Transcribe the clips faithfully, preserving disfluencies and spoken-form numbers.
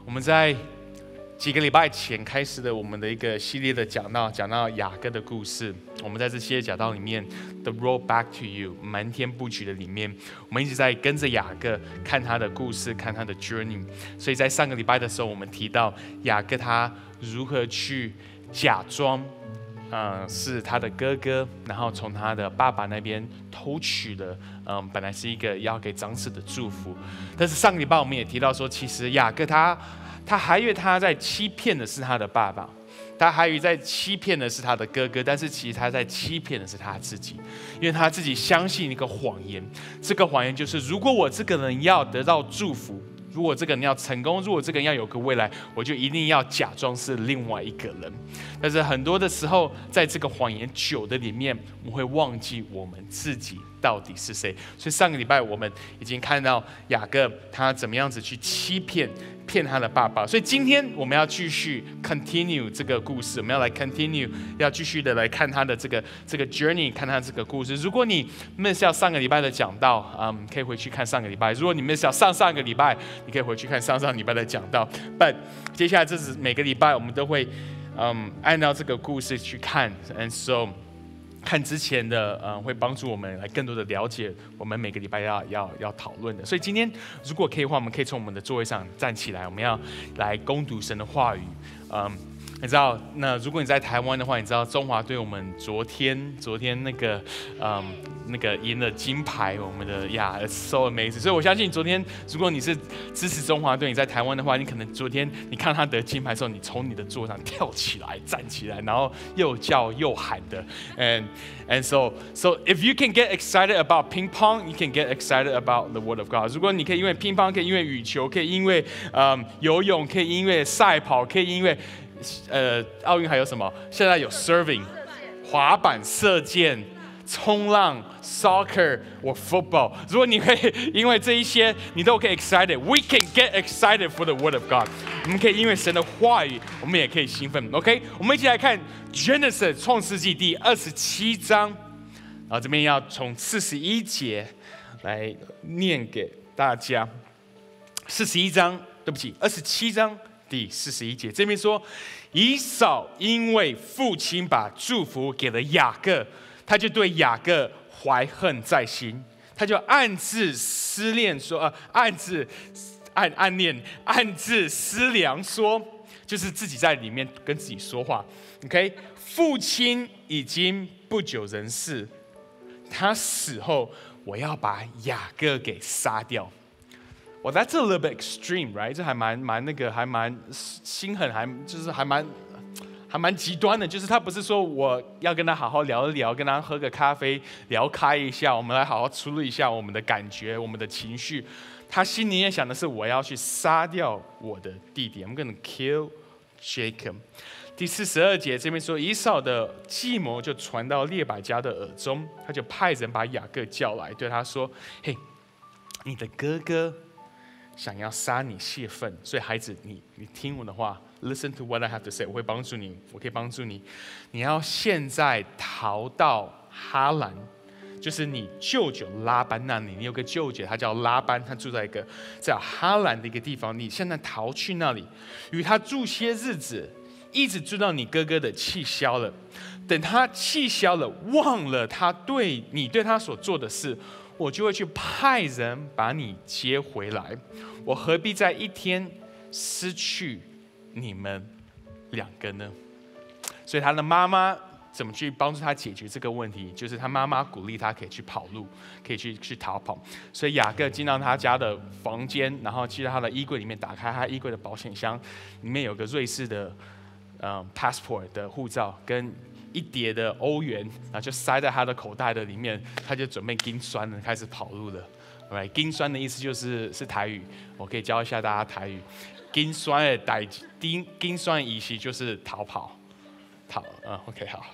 我们在几个礼拜前开始的我们的一个系列的讲道，讲到雅各的故事。我们在这系列讲道里面 ，The Road Back to You 瞒天布局的里面，我们一直在跟着雅各看他的故事，看他的 journey。所以在上个礼拜的时候，我们提到雅各他如何去假装。嗯，是他的哥哥，然后从他的爸爸那边偷取了，嗯，本来是一个要给长子的祝福，但是上个礼拜我们也提到说，其实雅各他他还以为他在欺骗的是他的爸爸，他还以为在欺骗的是他的哥哥，但是其实他在欺骗的是他自己，因为他自己相信一个谎言，这个谎言就是如果我这个人要得到祝福。如果这个人要成功，如果这个人要有个未来，我就一定要假装是另外一个人。但是很多的时候，在这个谎言久的里面，我们会忘记我们自己到底是谁。所以上个礼拜我们已经看到雅各他怎么样子去欺骗骗他的爸爸。所以今天我们要继续 continue 这个故事，我们要来 continue， 要继续的来看他的这个这个 journey， 看他这个故事。如果你 miss 掉上个礼拜的讲道，嗯，可以回去看上个礼拜。如果你 miss 掉上上个礼拜，你可以回去看上上礼拜的讲道。But 接下来这是每个礼拜我们都会，嗯，按照这个故事去看 ，and so 看之前的，呃，会帮助我们来更多的了解我们每个礼拜要要要讨论的。所以今天如果可以的话，我们可以从我们的座位上站起来，我们要来攻读神的话语，嗯。你知道，那如果你在台湾的话，你知道中华队我们昨天昨天那个，嗯，那个赢了金牌，我们的呀 ，it's so amazing。所以我相信昨天，如果你是支持中华队，你在台湾的话，你可能昨天你看他得金牌的时候，你从你的座上跳起来，站起来，然后又叫又喊的，and and so so if you can get excited about ping pong, you can get excited about the Word of God。如果你可以因为乒乓，可以因为羽球，可以因为嗯游泳，可以因为赛跑，可以因为呃，奥运还有什么？现在有 serving、滑板、射箭、冲浪、soccer 或 football。如果你可以因为这一些，你都可以 excited。We can get excited for the word of God。我们可以因为神的话语，我们也可以兴奋。OK， 我们一起来看 Genesis 创世纪第二十七章，然后这边要从四十一节来念给大家。四十一章，对不起，二十七章。第四十一节，这边说，以扫因为父亲把祝福给了雅各，他就对雅各怀恨在心，他就暗自思念说，呃，暗自暗暗念，暗自思量说，就是自己在里面跟自己说话。OK， 父亲已经不久人世，他死后，我要把雅各给杀掉。Well, that's a little bit extreme, right? 这还蛮蛮那个，还蛮心狠，还就是还蛮还蛮极端的。就是他不是说我要跟他好好聊一聊，跟他喝个咖啡，聊开一下，我们来好好处理一下我们的感觉，我们的情绪。他心里面想的是，我要去杀掉我的弟弟。I'm gonna kill Jacob。第四十二节这边说，以扫的计谋就传到列百家的耳中，他就派人把雅各叫来，对他说：“嘿，你的哥哥。”想要杀你泄愤，所以孩子，你你听我的话 ，listen to what I have to say， 我会帮助你，我可以帮助你。你要现在逃到哈兰，就是你舅舅拉班那里。你有个舅舅，他叫拉班，他住在一个叫哈兰的一个地方。你现在逃去那里，与他住些日子，一直住到你哥哥的气消了。等他气消了，忘了他对你对他所做的事。我就会去派人把你接回来，我何必在一天失去你们两个呢？所以他的妈妈怎么去帮助他解决这个问题？就是他妈妈鼓励他可以去跑路，可以去去逃跑。所以雅各进到他家的房间，然后去到他的衣柜里面，打开他衣柜的保险箱，里面有个瑞士的嗯 passport 的护照跟。一叠的欧元，然后就塞在他的口袋的里面，他就准备金酸了，开始跑路了。Right， 金酸的意思就是是台语，我可以教一下大家台语。金酸的代金金酸意思就是逃跑，逃啊、uh, ，OK 好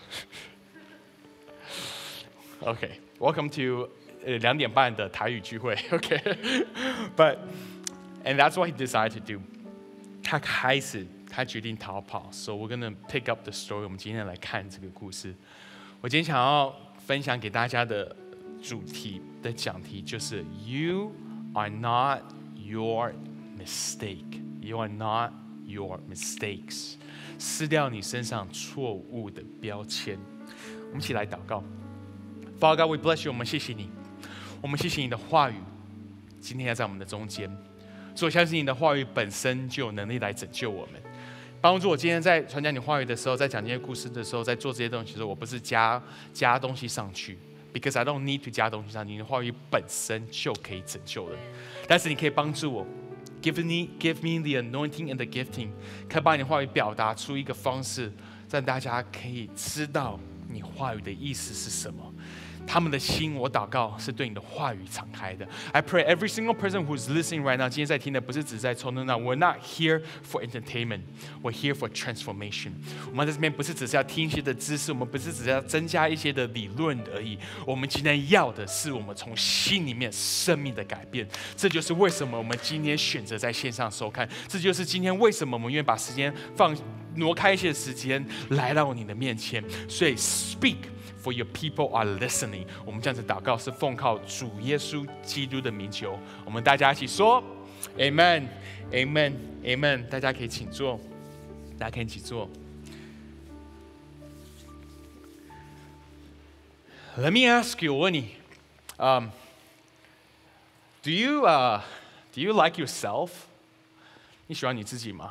，OK，Welcome、okay, to 呃两点半的台语聚会 ，OK，But、okay? and that's what he decided to do， 他开始。他决定逃跑 ，so we're gonna pick up the story。我们今天来看这个故事。我今天想要分享给大家的主题的讲题就是 "You are not your mistake"。 You are not your mistakes。撕掉你身上错误的标签。我们一起来祷告。Father God, we bless you。我们谢谢你，我们谢谢你的话语，今天要在我们的中间。所以我相信你的话语本身就有能力来拯救我们，帮助我今天在传讲你话语的时候，在讲这些故事的时候，在做这些东西的时候，我不是加加东西上去 ，because I don't need to 加东西上去，你的话语本身就可以拯救人。但是你可以帮助我 ，give me give me the anointing and the gifting， 可以把你的话语表达出一个方式，让大家可以知道你话语的意思是什么。他们的心，我祷告是对你的话语敞开的。I pray every single person who's listening right now， 今天在听的不是只在冲动上 ，We're not here for entertainment， we're here for transformation。我们在这边不是只是要听一些的知识，我们不是只是要增加一些的理论而已。我们今天要的是我们从心里面生命的改变。这就是为什么我们今天选择在线上收看，这就是今天为什么我们愿意把时间放挪开一些时间来到你的面前。所以 speak。For your people are listening。我们这样子祷告是奉靠主耶稣基督的名求。我们大家一起说 ，Amen, Amen, Amen。大家可以请坐，大家可以一起坐。Let me ask you， 我问你，嗯、um, ，Do you 呃、uh, Do you like yourself？ 你喜欢你自己吗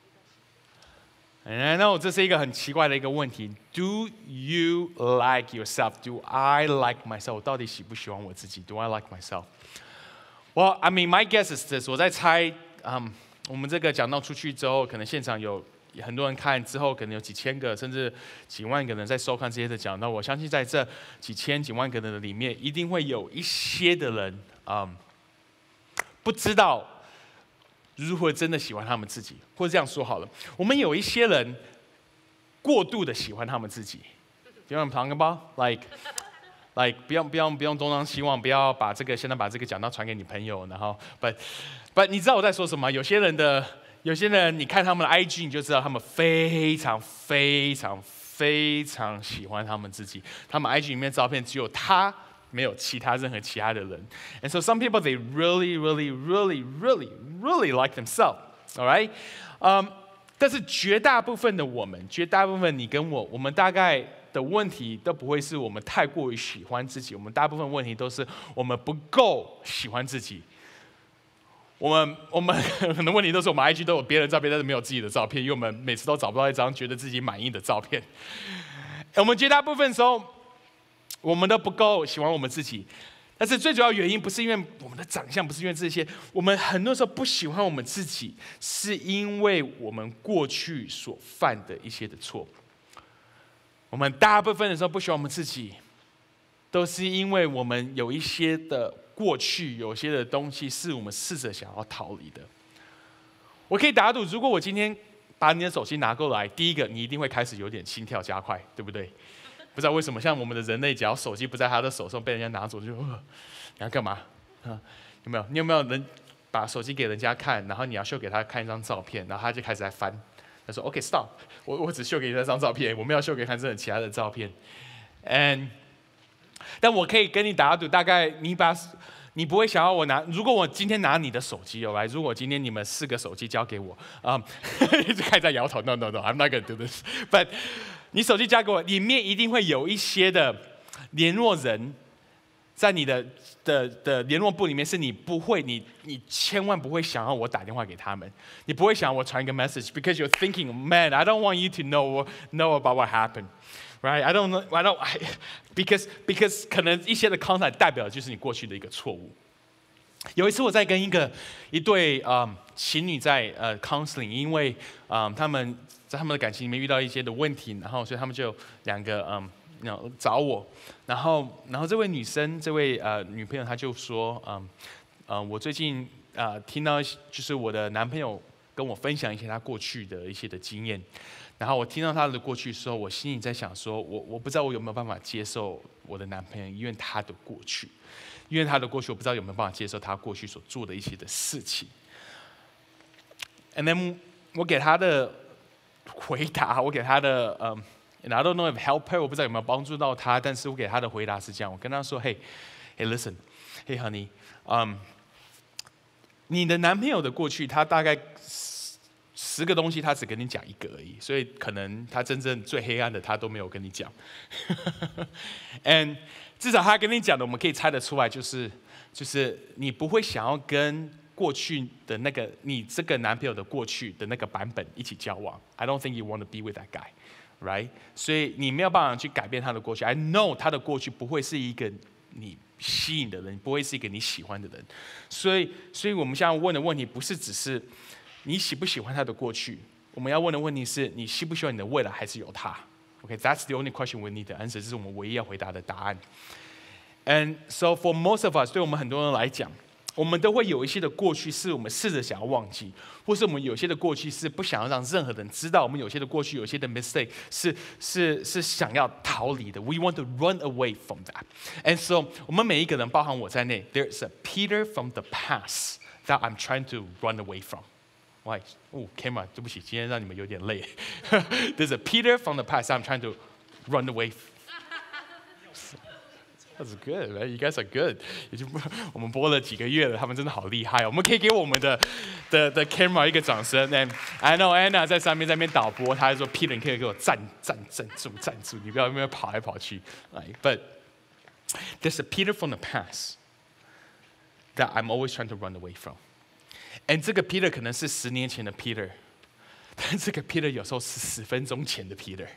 ？And I know 这是一个很奇怪的一个问题。Do you like yourself? Do I like myself? 我到底喜不喜欢我自己 ？Do I like myself? Well, I mean, my guess is this。我在猜，嗯，我们这个讲到出去之后，可能现场有很多人看，之后可能有几千个甚至几万个人在收看这些的讲道。我相信在这几千几万个人的里面，一定会有一些的人，嗯，不知道如何真的喜欢他们自己，或者这样说好了，我们有一些人过度的喜欢他们自己。You know what I'm talking about? Like, like 不用不用不用东张西望，不要把这个现在把这个讲道传给你朋友，然后 but but 你知道我在说什么？有些人的有些人，你看他们的 I G， 你就知道他们非常非常非常喜欢他们自己。他们 I G 里面照片只有他。没有其他任何其他的人 ，and so some people they really, really, really, really, really like themselves, all right? 嗯、um, ，但是绝大部分的我们，绝大部分你跟我，我们大概的问题都不会是我们太过于喜欢自己，我们大部分问题都是我们不够喜欢自己。我们我们很多问题都是我们 I G 都有别人照片，但是没有自己的照片，因为我们每次都找不到一张觉得自己满意的照片。我们绝大部分时候。我们都不够喜欢我们自己，但是最主要原因不是因为我们的长相，不是因为这些，我们很多时候不喜欢我们自己，是因为我们过去所犯的一些的错。我们大部分的时候不喜欢我们自己，都是因为我们有一些的过去，有些的东西是我们试着想要逃离的。我可以打赌，如果我今天把你的手机拿过来，第一个你一定会开始有点心跳加快，对不对？不知道为什么，像我们的人类，只要手机不在他的手上，被人家拿走就，呃、你要干嘛？啊，有没有？你有没有人把手机给人家看，然后你要秀给他看一张照片，然后他就开始在翻，他说 ：“OK, stop， 我我只秀给你那张照片，我没有秀给他任何其他的照片。” And， 但我可以跟你打赌，大概你把。你不会想要我拿，如果我今天拿你的手机，来，如果今天你们四个手机交给我，啊、um, ，一直开始在摇头 ，no no no，I'm not gonna do this。But 你手机交给我，里面一定会有一些的联络人，在你的的的联络簿里面，是你不会，你你千万不会想要我打电话给他们，你不会想要我传一个 message，because you're thinking, man, I don't want you to know know about what happened。Right, I don't know, I don't, I, because because 可能一些的 content 代表就是你过去的一个错误。有一次我在跟一个一对嗯情侣在呃 counseling， 因为嗯他们在他们的感情里面遇到一些的问题，然后所以他们就两个嗯找我，然后然后这位女生这位呃女朋友她就说嗯呃我最近呃听到就是我的男朋友跟我分享一些他过去的一些的经验。然后我听到他的过去的时候，我心里在想说，我我不知道我有没有办法接受我的男朋友，因为他的过去，因为他的过去，我不知道有没有办法接受他过去所做的一些的事情。And then 我给他的回答，我给他的嗯、um, ，and I don't know if help her， 我不知道有没有帮助到他，但是我给他的回答是这样，我跟他说，嘿，hey hey listen， 嗯、um, ，你的男朋友的过去，他大概十个东西他只跟你讲一个而已，所以可能他真正最黑暗的他都没有跟你讲。And 至少他跟你讲的，我们可以猜得出来，就是就是你不会想要跟过去的那个你这个男朋友的过去的那个版本一起交往。I don't think you want to be with that guy, right? 所以你没有办法去改变他的过去。I know 他的过去不会是一个你吸引的人，不会是一个你喜欢的人。所以，所以我们现在问的问题不是只是你喜不喜欢他的过去，我们要问的问题是你希不希望你的未来还是有他。Okay, that's the only question we need to answer. 这是我们唯一要回答的答案。And so for most of us， 对我们很多人来讲，我们都会有一些的过去是我们试着想要忘记，或是我们有些的过去是不想要让任何人知道。我们有些的过去，有些的 mistake 是是是想要逃离的。We want to run away from that. And so 我们每一个人，包含我在内 ，there's a Peter from the past that I'm trying to run away from. Why? 哦 ，camera， 对不起，今天让你们有点累。There's a Peter from the past that I'm trying to run away from.That's good, right? You guys are good. 已经我们播了几个月了，他们真的好厉害哦！我们可以给我们的的的 camera 一个掌声。And I know Anna 在上面在那边导播，她还说 Peter 你可以给我站站站住站住，你不要那边跑来跑去。Right? But there's a Peter from the past that I'm always trying to run away from. And 这个 Peter 可能是十年前的 Peter， 但这个 Peter 有时候是十分钟前的 Peter。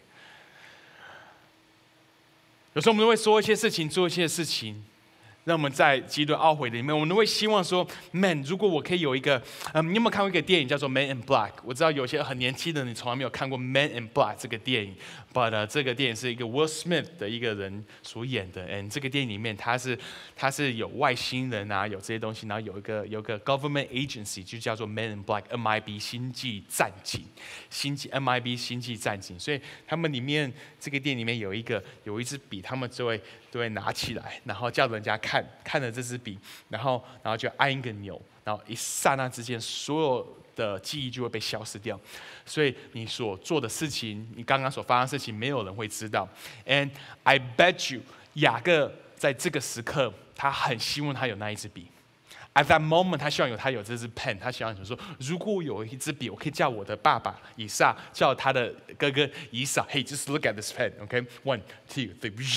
有时候我们都会说一些事情，做一些事情，让我们在极度懊悔的里面，我们都会希望说 ，Man， 如果我可以有一个，嗯，你有没有看过一个电影叫做《Man in Black》？我知道有些很年轻的你从来没有看过《Man in Black》这个电影 ，but、uh, 这个电影是一个 Will Smith 的一个人所演的。And 这个电影里面，他是他是有外星人啊，有这些东西，然后有一个有一个 government agency 就叫做 Man in Black，M I B 星际战警，星际 M I B 星际战警。所以他们里面这个电影里面有一个有一支笔，他们就会就会拿起来，然后叫人家看。看了这支笔，然后然后就按一个钮，然后一刹那之间，所有的记忆就会被消失掉。所以你所做的事情，你刚刚所发生的事情，没有人会知道。And I bet you， 雅各在这个时刻，他很希望他有那一支笔。At that moment， 他希望有他有这支 pen， 他希望说，如果有一支笔，我可以叫我的爸爸以撒，叫他的哥哥以撒 ，Hey, just look at this pen, OK? One, two,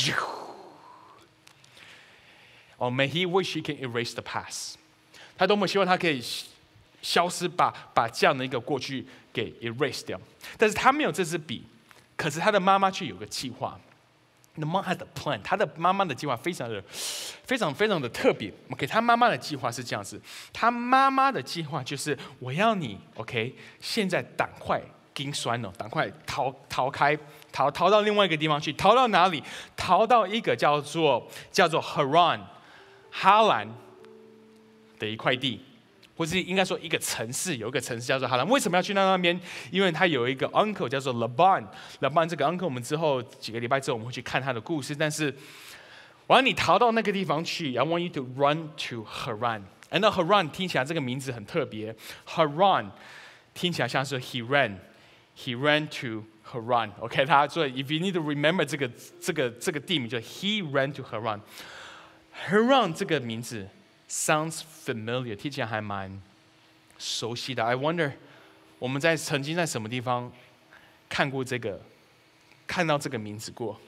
three.Or may he wish he can erase the past. 他多么希望他可以消失，把把这样的一个过去给 erase 掉。但是他没有这支笔，可是他的妈妈却有个计划。The mom had a plan. 他的妈妈的计划非常的、非常非常的特别。OK， 他妈妈的计划是这样子。他妈妈的计划就是我要你 OK， 现在赶快筋酸哦，赶快逃逃开。逃逃到另外一个地方去，逃到哪里？逃到一个叫做叫做 Haran。哈兰的一块地，或是应该说一个城市，有一个城市叫做哈兰。为什么要去到那边？因为他有一个 uncle 叫做 Laban。Laban 这个 uncle， 我们之后几个礼拜之后我们会去看他的故事。但是我要你逃到那个地方去 ，I want you to run to Haran。And 那 Haran 听起来这个名字很特别 ，Haran 听起来像是 he ran，he ran to Haran。OK， 他所以 if you need to remember 这个这个这个地名，就 he ran to Haran。Haran 这个名字 sounds familiar， 听起来还蛮熟悉的。I wonder， 我们在曾经在什么地方看过这个，看到这个名字过？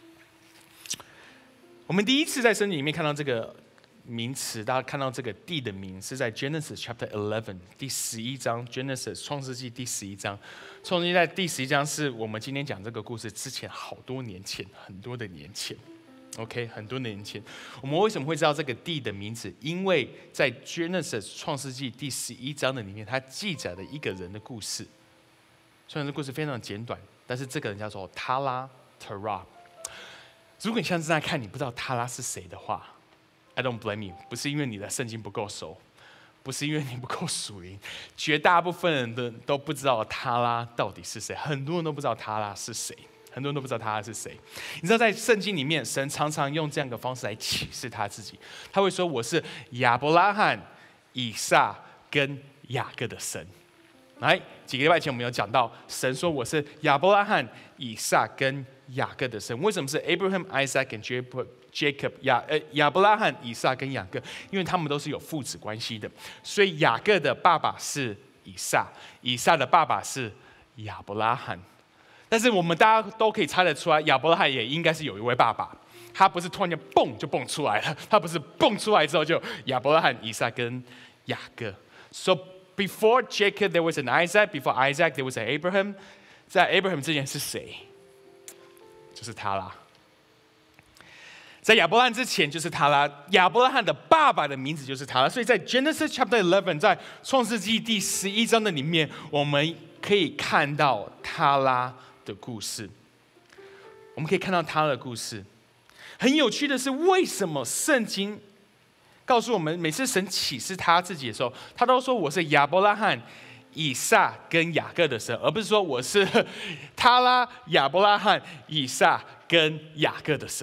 我们第一次在圣经里面看到这个名词，大家看到这个地的名是在 Genesis Chapter eleven 第十一章 ，Genesis 创世纪第十一章。创世纪在第十一章是我们今天讲这个故事之前好多年前，很多的年前。OK， 很多年前，我们为什么会知道这个地的名字？因为在 Genesis 创世纪第十一章的里面，它记载了一个人的故事。虽然这故事非常简短，但是这个人叫做塔拉 Terah。如果你现在正在看，你不知道塔拉是谁的话 ，I don't blame you。不是因为你的圣经不够熟，不是因为你不够属灵，绝大部分人都都不知道塔拉到底是谁，很多人都不知道塔拉是谁。很多人都不知道他是谁。你知道，在圣经里面，神常常用这样的方式来启示他自己。他会说：“我是亚伯拉罕、以撒跟雅各的神。”来，几个礼拜前我们有讲到，神说我是亚伯拉罕、以撒跟雅各的神。为什么是 Abraham、Isaac 跟 Jacob？ 亚呃亚伯拉罕、以撒跟雅各，因为他们都是有父子关系的。所以雅各的爸爸是以撒，以撒的爸爸是亚伯拉罕。但是我们大家都可以猜得出来，亚伯拉罕也应该是有一位爸爸，他不是突然间蹦就蹦出来了，他不是蹦出来之后就亚伯拉罕、以撒跟雅各。So before Jacob there was an Isaac, before Isaac there was an Abraham。在 Abraham 之前是谁？就是他啦。在亚伯拉罕之前就是他啦，亚伯拉罕的爸爸的名字就是他啦。所以在 Genesis chapter eleven， 在创世纪第十一章的里面，我们可以看到他拉的故事。我们可以看到他的故事。很有趣的是，为什么圣经告诉我们，每次神启示他自己的时候，他都说我是亚伯拉罕、以撒跟雅各的神，而不是说我是他拉、亚伯拉罕、以撒跟雅各的神。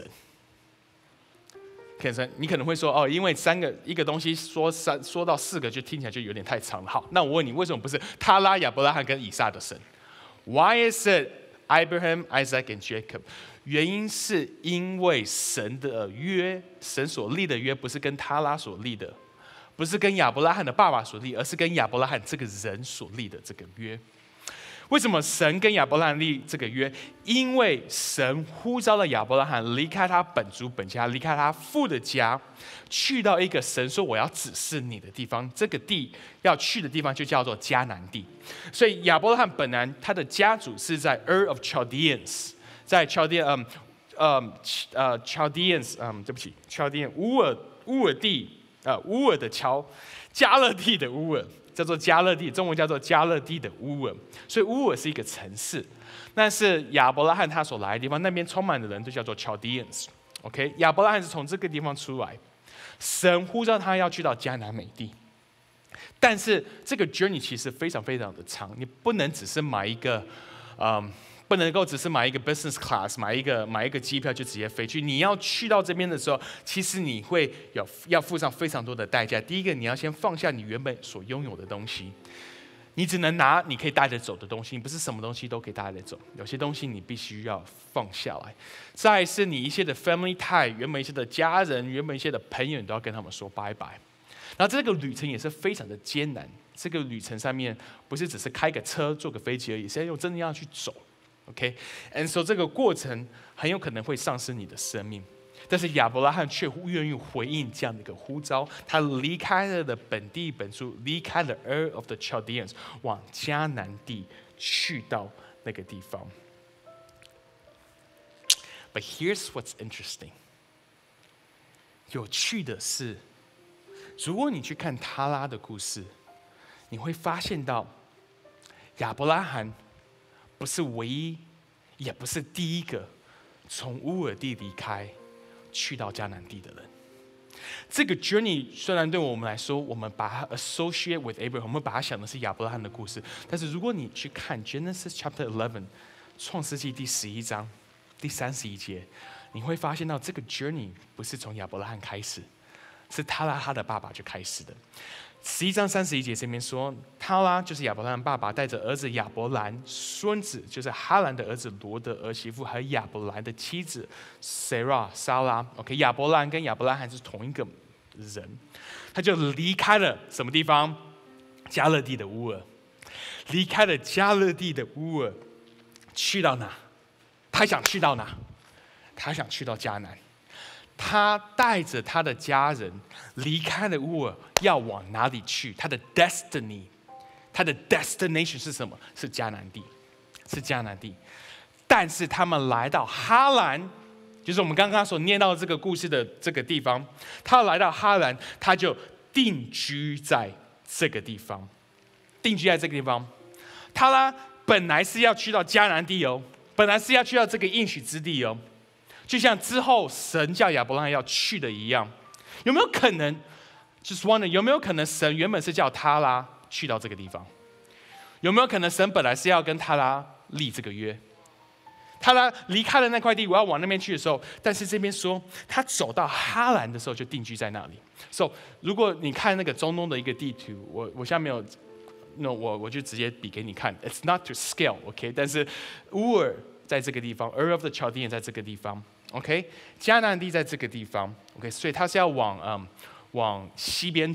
可能你可能会说哦，因为三个一个东西说三说到四个，就听起来就有点太长了。好，那我问你，为什么不是他拉、亚伯拉罕跟以撒的神 ？Why is it Abraham, Isaac and Jacob？ 原因是因为神的约，神所立的约不是跟他拉所立的，不是跟亚伯拉罕的爸爸所立，而是跟亚伯拉罕这个人所立的这个约。为什么神跟亚伯拉罕立这个约？因为神呼召了亚伯拉罕离开他本族本家，离开他父的家，去到一个神说我要指示你的地方。这个地要去的地方就叫做迦南地。所以亚伯拉罕本来他的家族是在 Ur of Chaldeans， 在 Chaldean 嗯嗯呃 Chaldeans 嗯对不起 Chaldean 乌尔乌尔地呃乌尔的乔加勒地的乌尔。叫做加勒地，中文叫做加勒地的乌尔，所以乌尔是一个城市。但是亚伯拉罕他所来的地方，那边充满的人都叫做 Chaldeans。OK， 亚伯拉罕是从这个地方出来，神呼召他要去到迦南美地。但是这个 journey 其实非常非常的长，你不能只是买一个，嗯。不能够只是买一个 business class， 买一个买一个机票就直接飞去。你要去到这边的时候，其实你会有要付上非常多的代价。第一个，你要先放下你原本所拥有的东西，你只能拿你可以带着走的东西，你不是什么东西都可以带着走，有些东西你必须要放下来。再来是你一些的 family tie， 原本一些的家人，原本一些的朋友，你都要跟他们说拜拜。然后这个旅程也是非常的艰难，这个旅程上面不是只是开个车、坐个飞机而已，是要用真的要去走。OK，and so 这个过程很有可能会丧失你的生命，但是亚伯拉罕却愿意回应这样的一个呼召，他离开了的本地本族，离开了 Ur of the Chaldeans， 往迦南地去到那个地方。But here's what's interesting， 有趣的是，如果你去看他拉的故事，你会发现到亚伯拉罕不是唯一，也不是第一个从乌尔地离开去到迦南地的人。这个 journey 虽然对我们来说，我们把它 associate with Abraham， 我们把它想的是亚伯拉罕的故事，但是如果你去看 Genesis chapter eleven， 创世纪第十一章第三十一节，你会发现到这个 journey 不是从亚伯拉罕开始，是他拉他的爸爸就开始的。十一章三十一节这边说，他拉就是亚伯拉罕爸爸带着儿子亚伯兰，孙子就是哈兰的儿子罗德儿媳妇和亚伯兰的妻子 Sarah 莎拉。OK， 亚伯兰跟亚伯拉罕是同一个人，他就离开了什么地方？加勒地的乌尔，离开了加勒地的乌尔，去到哪？他想去到哪？他想去到迦南。他带着他的家人离开了乌尔，要往哪里去？他的 destiny， 他的 destination 是什么？是迦南地，是迦南地。但是他们来到哈兰，就是我们刚刚所念到的这个故事的这个地方。他来到哈兰，他就定居在这个地方，定居在这个地方。他呢，本来是要去到迦南地哦，本来是要去到这个应许之地哦。就像之后神叫亚伯拉罕要去的一样，有没有可能 ？Just wonder 有没有可能神原本是叫他拉去到这个地方？有没有可能神本来是要跟他拉立这个约？他拉离开了那块地，我要往那边去的时候，但是这边说他走到哈兰的时候就定居在那里。So 如果你看那个中东的一个地图，我我现在没有，那、no, 我我就直接比给你看。It's not to scale，OK？、Okay? 但是乌尔在这个地方 ，Ur of the Chaldeans 在这个地方。OK， 迦南地在这个地方 ，OK， 所以他是要往嗯往西边走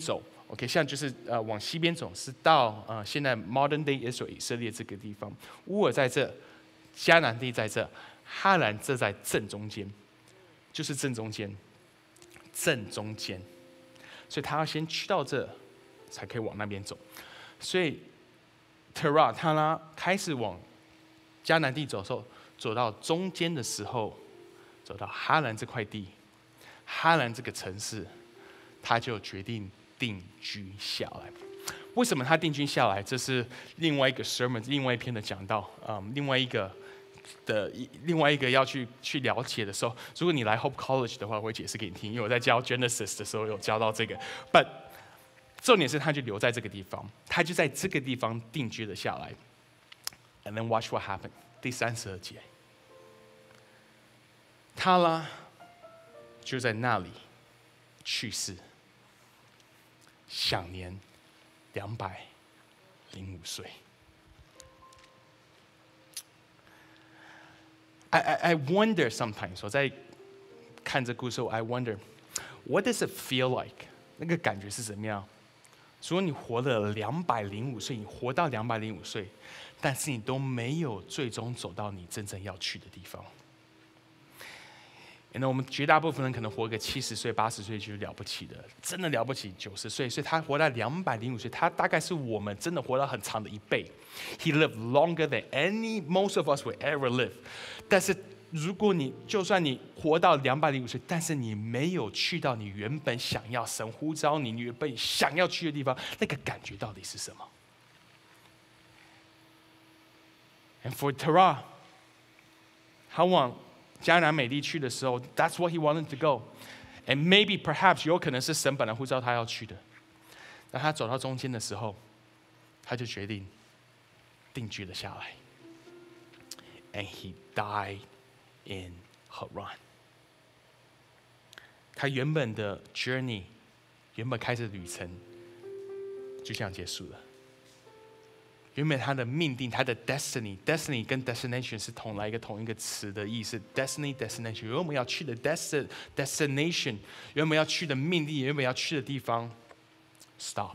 OK， 现在就是呃往西边走，是到呃现在 modern day Israel 以色列这个地方。乌尔在这，迦南地在这，哈兰这在正中间，就是正中间，正中间。所以他要先去到这，才可以往那边走。所以 Terah 他拉开始往迦南地走的时候，走到中间的时候，走到哈兰这块地，哈兰这个城市，他就决定定居下来。为什么他定居下来？这是另外一个 sermon， 另外一篇的讲道，嗯，另外一个的另外一个要去去了解的时候，如果你来 Hope College 的话，我会解释给你听，因为我在教 Genesis 的时候有教到这个。But 重点是他就留在这个地方，他就在这个地方定居了下来。And then watch what happened。第三十二节，他啦就在那里去世，享年两百零五岁。I, I, I wonder sometimes， 我在看这故事 ，I wonder what does it feel like？ 那个感觉是怎么样？如果你活了两百零五岁，你活到两百零五岁，但是你都没有最终走到你真正要去的地方。那我们绝大部分人可能活个七十岁、八十岁就是了不起的，真的了不起，九十岁，所以他活到两百零五岁，他大概是我们真的活到很长的一倍。He lived longer than any most of us will ever live。但是如果你就算你活到两百零五岁，但是你没有去到你原本想要神呼召你原本想要去的地方，那个感觉到底是什么 ？And for Terah， 他往迦南美地去的时候 ，That's what he wanted to go。And maybe perhaps 有可能是神本来呼召他要去的，但他走到中间的时候，他就决定定居了下来。And he died in Haran。他原本的 journey， 原本开始的旅程，就这样结束了。原本他的命定，他的 destiny，destiny 跟 destination 是同来一个同一个词的意思 ，destiny destination， 原本要去的 destination， 原本要去的命定，原本要去的地方 ，stopped。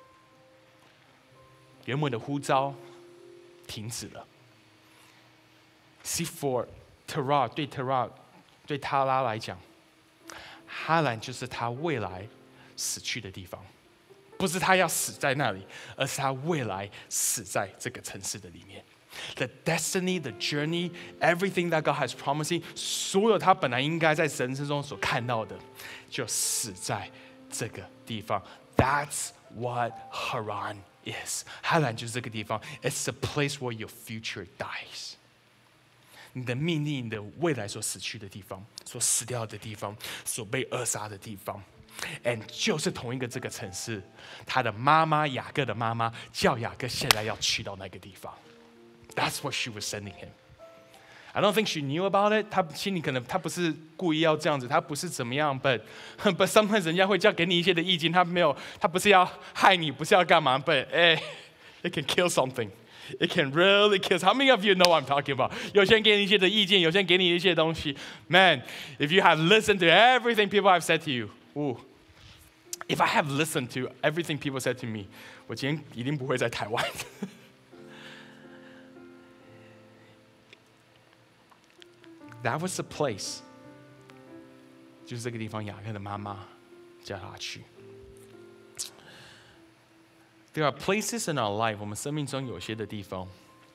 原本的呼召停止了。See for Terah 对 Terah 对他拉来讲，哈兰就是他未来死去的地方。不是他要死在那里，而是他未来死在这个城市的里面。The destiny, the journey, everything that God has promising， 所有他本来应该在人生中所看到的，就死在这个地方。That's what Haran is。哈兰就是这个地方。It's the place where your future dies。你的命令，你的未来所死去的地方，所死掉的地方，所被扼杀的地方。And 就是同一个这个城市，他的妈妈雅各的妈妈叫雅各现在要去到那个地方。That's what she was sending him. I don't think she knew about it. 他心里可能他不是故意要这样子，他不是怎么样 ，but but sometimes 人家会叫给你一些的意见，他没有，他不是要害你，不是要干嘛 ，but 哎、it can kill something. It can really kill. How many of you know what I'm talking about? 有些人给你一些的意见，有些人给你一些东西。Man, if you have listened to everything people have said to you, ooh, if I have listened to everything people said to me, 我今天一定不会在台湾。That was the place. 就是这个地方，雅各的妈妈叫他去。There are places in our life， 我们生命中有些的地方，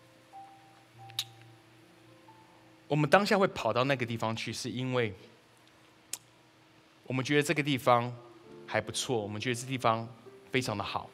我们当下会跑到那个地方去，是因为我们觉得这个地方还不错，我们觉得这地方非常的好。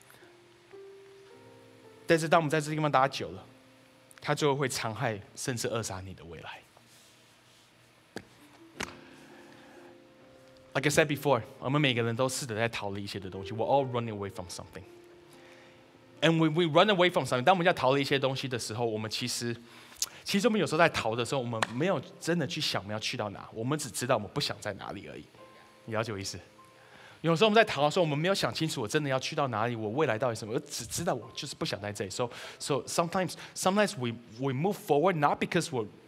但是当我们在这地方待久了，它最后会残害甚至扼杀你的未来。Like I said before， 我们每个人都试着在逃离一些的东西。We're all running away from something。And when we run away from something， 当我们要逃离一些东西的时候，我们其实，其实我们有时候在逃的时候，我们没有真的去想我们要去到哪，我们只知道我们不想在哪里而已。你了解我意思？有时候我们在逃的时候，我们没有想清楚我真的要去到哪里，我未来到底什么，我只知道我就是不想在这里。So so sometimes sometimes we we move forward not because we're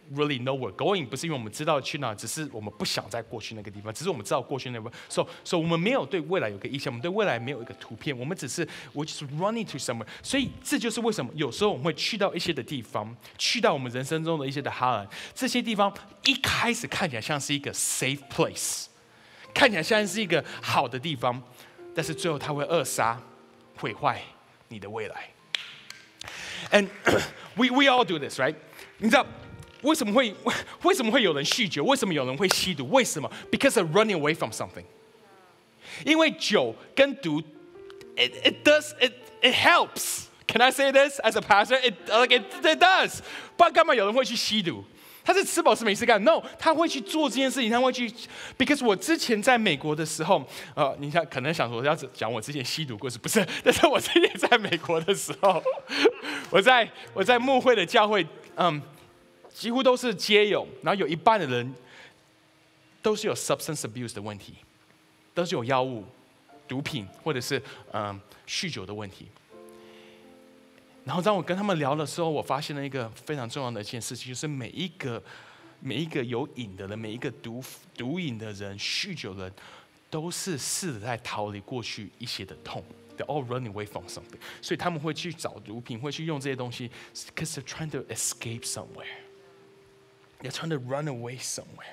really know we're going， 不是因为我们知道去哪，只是我们不想再过去那个地方，只是我们知道过去那个地方。So so 我们没有对未来有个意向，我们对未来没有一个图片，我们只是 we're just running to somewhere。所以这就是为什么有时候我们会去到一些的地方，去到我们人生中的一些的哈兰，这些地方一开始看起来像是一个 safe place， 看起来像是一个好的地方，但是最后它会扼杀、毁坏你的未来。And we we all do this, right？ 你知道为什么会为什么会有人酗酒？为什么有人会吸毒？为什么 ？Because of running away from something。因为酒跟毒 ，it it does it it helps. Can I say this as a pastor? It like it it does. 不然干嘛有人会去吸毒？他是吃饱是没事干 ，no， 他会去做这件事情，他会去。Because 我之前在美国的时候，呃，你想可能想说要讲我之前吸毒故事，不是？但是我之前在美国的时候，我在我在牧会的教会，嗯，几乎都是街友，然后有一半的人都是有 substance abuse 的问题，都是有药物、毒品或者是嗯酗酒的问题。然后当我跟他们聊的时候，我发现了一个非常重要的一件事情，就是每一个每一个有瘾的人，每一个毒毒瘾的人、酗酒的人，都是试着在逃离过去一些的痛。They're all running away from something， 所以他们会去找毒品，会去用这些东西 ，because they're trying to escape somewhere. They're trying to run away somewhere.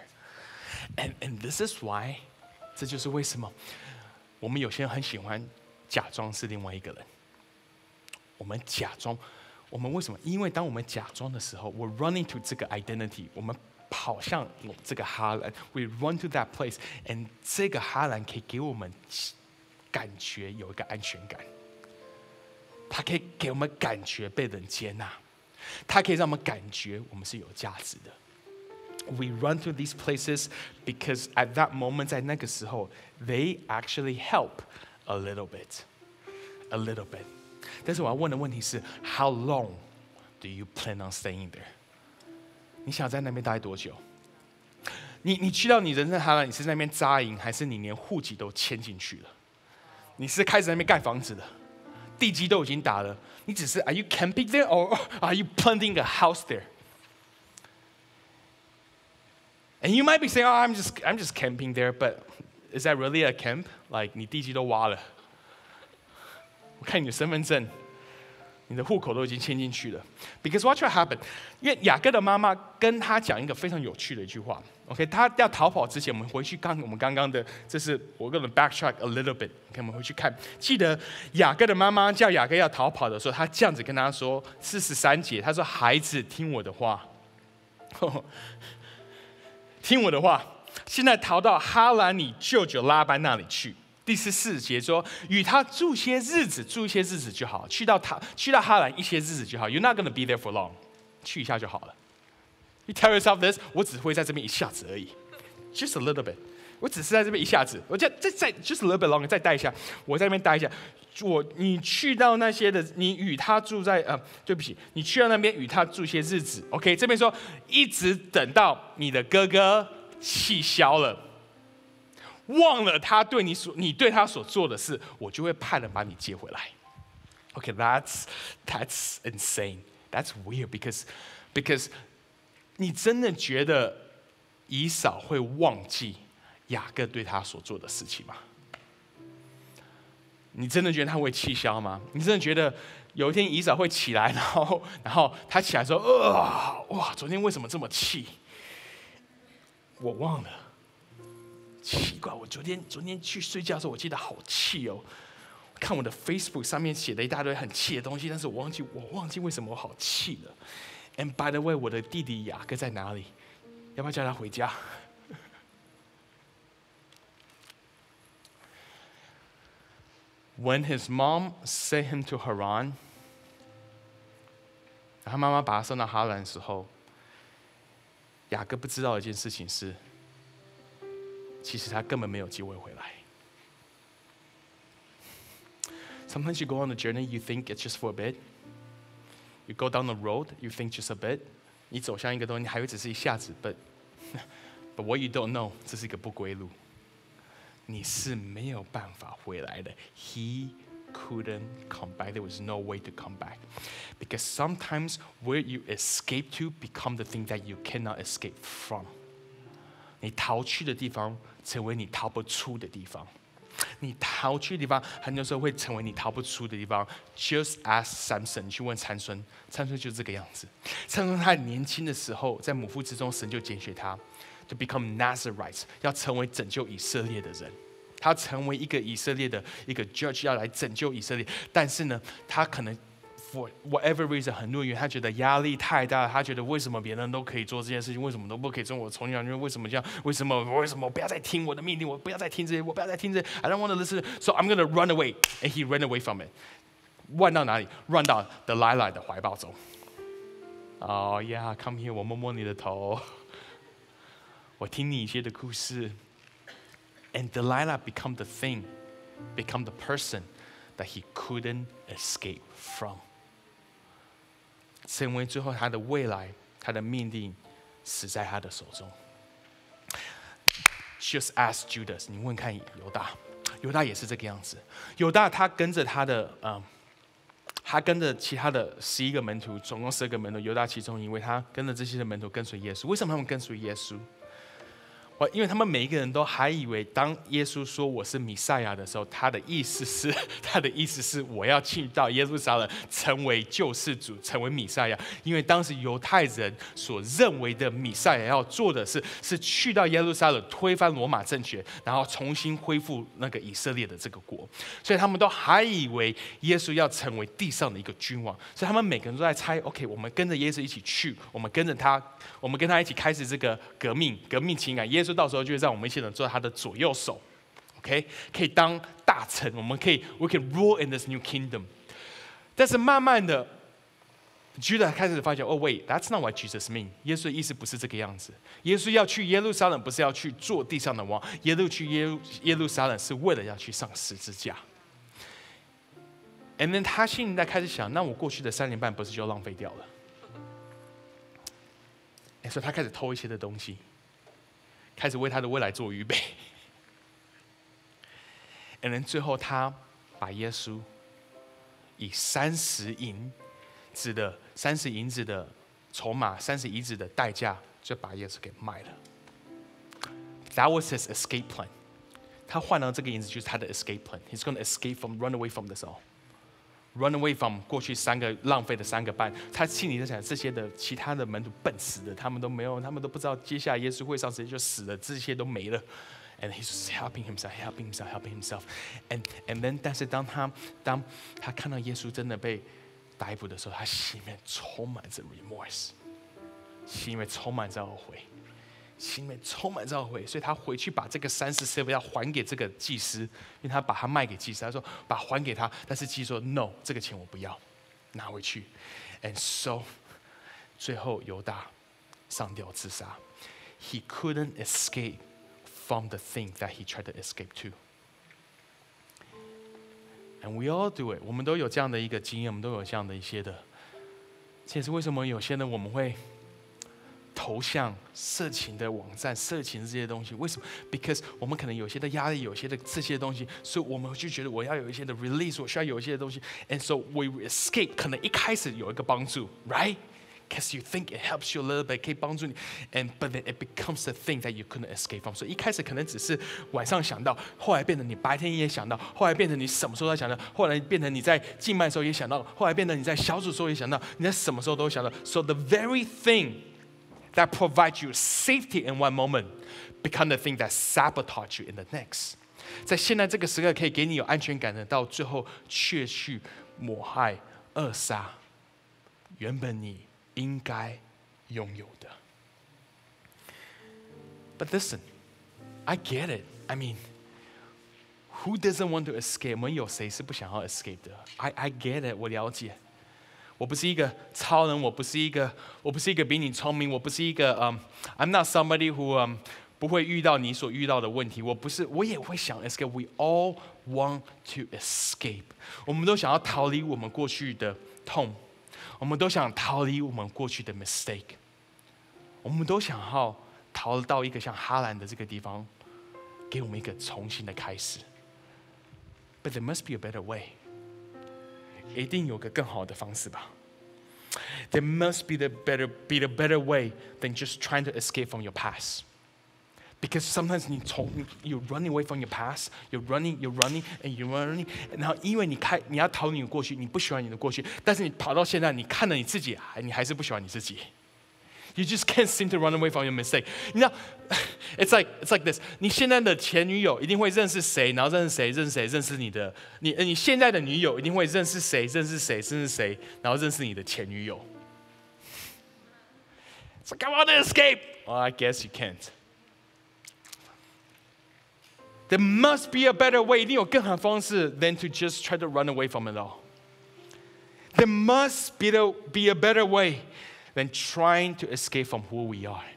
And and this is why， 这就是为什么我们有些人很喜欢假装是另外一个人。我们假装，我们为什么？因为当我们假装的时候，我 running to 这个 identity， 我们跑向这个哈兰 ，we run to that place，and 这个哈兰可以给我们感觉有一个安全感，它可以给我们感觉被人接纳，它可以让我们感觉我们是有价值的。We run to these places because at that moment， 在那个时候 ，they actually help a little bit, a little bit。但是我要问的问题是 ，How long do you plan on staying there？ 你想在那边待多久？你你去到你人生哈兰，你是在那边扎营，还是你连户籍都迁进去了？你是开始在那边盖房子了，地基都已经打了，你只是 Are you camping there or are you planting a house there？ And you might be saying, "Oh, I'm just I'm just camping there," but is that really a camp? Like 你地基都挖了。我看你的身份证，你的户口都已经迁进去了。Because what will happen？ 因为雅各的妈妈跟他讲一个非常有趣的一句话。OK， 他要逃跑之前，我们回去刚我们刚刚的，这是我跟我们 backtrack a little bit。OK， 我们回去看，记得雅各的妈妈叫雅各要逃跑的时候，他这样子跟他说：四十三节，他说：“孩子，听我的话，听我的话，现在逃到哈兰你舅舅拉班那里去。”第十四节说，与他住些日子，住一些日子就好。去到他，去到哈兰一些日子就好。You're not gonna be there for long， 去一下就好了。You tell yourself this， 我只会在这边一下子而已 ，just a little bit。我只是在这边一下子，我再再再 just a little bit longer， 再待一下，我在那边待一下。我你去到那些的，你与他住在呃，对不起，你去到那边与他住些日子。OK， 这边说一直等到你的哥哥气消了。忘了他对你所你对他所做的事，我就会派人把你接回来。Okay, that's that's insane. That's weird because because 你真的觉得以扫会忘记雅各对他所做的事情吗？你真的觉得他会气消吗？你真的觉得有一天以扫会起来，然后然后他起来说：“呃，哇，昨天为什么这么气？我忘了。”奇怪，我昨天昨天去睡觉的时候，我记得好气哦。看我的 Facebook 上面写了一大堆很气的东西，但是我忘记我忘记为什么我好气了。And by the way， 我的弟弟雅各在哪里？要不要叫他回家？When his mom sent him to Haran， 他妈妈把他送到哈兰的时候，雅各不知道一件事情是。其实他根本没有机会回来。Sometimes you go on a journey, you think it's just for a bit. You go down the road, you think just a bit. 你走向一个东西，还会只是一下子 ，but but what you don't know， 这是一个不归路，你是没有办法回来的。He couldn't come back. There was no way to come back. Because sometimes where you escape to become the thing that you cannot escape from. 你逃去的地方成为你逃不出的地方。你逃去的地方，很多时候会成为你逃不出的地方。Just as Samson， 你去问参孙，参孙就是这个样子。参孙他年轻的时候，在母腹之中，神就拣选他 ，to become Nazarites， 要成为拯救以色列的人。他成为一个以色列的一个 judge， 要来拯救以色列。但是呢，他可能 for whatever reason， 很多原因他觉得压力太大，他觉得为什么别人都可以做这件事情，为什么都不可以做？我从小就为什么这样？为什么？为什么我不要再听我的命令？我不要再听这些，我不要再听这些。I don't want to listen. So I'm gonna run away. And he ran away from it. Run 到哪里 ？Run 到 Delilah 的怀抱中。哦呀 ，Come here， 我摸摸你的头，我听你一些的故事。And Delilah become the thing, become the person that he couldn't escape from. 成为最后他的未来，他的命令死在他的手中。Just ask Judas， 你问看犹大，犹大也是这个样子。犹大他跟着他的，嗯，他跟着其他的十一个门徒，总共十二个门徒，犹大其中一位，他跟着这些的门徒跟随耶稣。为什么他们跟随耶稣？因为他们每一个人都还以为，当耶稣说我是弥赛亚的时候，他的意思是，他的意思是我要去到耶路撒冷，成为救世主，成为弥赛亚。因为当时犹太人所认为的弥赛亚要做的是，是去到耶路撒冷推翻罗马政权，然后重新恢复那个以色列的这个国。所以他们都还以为耶稣要成为地上的一个君王。所以他们每个人都在猜 ，OK， 我们跟着耶稣一起去，我们跟着他，我们跟他一起开始这个革命，革命情感。耶稣到时候就会让我们一些人做他的左右手 ，OK， 可以当大臣，我们可以 ，we can rule in this new kingdom。但是慢慢的 ，Judas 开始发现，哦、oh, ，wait，that's not what Jesus mean。耶稣的意思不是这个样子。耶稣要去耶路撒冷，不是要去做地上的王，耶路去耶路耶路撒冷是为了要去上十字架。And then 他心里在开始想，那我过去的三年半不是就浪费掉了？所以他开始偷一些的东西。开始为他的未来做预备 ，and then 最后他把耶稣以三十银子的三十银子的筹码、三十银子的代价，就把耶稣给卖了。That was his escape plan。他换到这个银子就是他的 escape plan。He's going to escape from, run away from this all。Run away from 过去三个浪费的三个半，他心里在想这些的其他的门徒笨死的，他们都没有，他们都不知道接下来耶稣会上直接就死了，这些都没了。And he's just helping himself, helping himself, helping himself. And and then 但是当他当他看到耶稣真的被逮捕的时候，他心里面充满着 remorse， 心里面充满着懊悔。心里面充满着懊悔，所以他回去把这个三十 silver 要还给这个祭司，因为他把它卖给祭司，他说把还给他，但是祭司说 no， 这个钱我不要，拿回去。And so， 最后犹大上吊自杀。He couldn't escape from the thing that he tried to escape to. And we all do it， 我们都有这样的一个经验，我们都有这样的一些的。这也是为什么有些人我们会投向色情的网站、色情这些东西，为什么 ？Because 我们可能有些的压力，有些的这些东西，所以我们就觉得我要有一些的 release， 我需要有一些的东西 ，and so we escape。可能一开始有一个帮助 ，right？Because you think it helps you a little bit， 可以帮助你 ，and but then it becomes a thing that you couldn't escape from。所以一开始可能只是晚上想到，后来变成你白天也想到，后来变成你什么时候都想到，后来变成你在静慢的时候也想到，后来变成你在小组的时候也想到，你在什么时候都想到。So the very thing that provides you safety in one moment become the thing that sabotage you in the next。在现在这个时刻可以给你有安全感的，到最后却去抹害、扼杀原本你应该拥有的。But listen, I get it. I mean, who doesn't want to escape? 我们有谁是不想要 escape 的 ？I I get it， 我了解。我不是一个超人，我不是一个，我不是一个比你聪明，我不是一个，嗯、um, ，I'm not somebody who， 嗯、um, 不会遇到你所遇到的问题。我不是，我也会想 escape。We all want to escape。我们都想要逃离我们过去的痛，我们都想逃离我们过去的 mistake。我们都想要逃到一个像哈兰的这个地方，给我们一个重新的开始。But there must be a better way。 一定有个更好的方式吧。There must be the better, be the better way than just trying to escape from your past. Because sometimes 你从 you're running away from your past, you're running, you're running, and you're running. 然后因为你开你要逃你的过去，你不喜欢你的过去，但是你跑到现在，你看了你自己，你还是不喜欢你自己。You just can't seem to run away from your mistake. 你知道 ，it's like it's like this. 你现在的前女友一定会认识谁，然后认识谁，认识谁，认识你的你你现在的女友一定会认识谁，认识谁，认识谁，然后认识你的前女友。So come on, escape. Well, I guess you can't. There must be a better way. 一定有更好的方式 than to just try to run away from it all. There must be a, be a better way than trying to escape from who we are.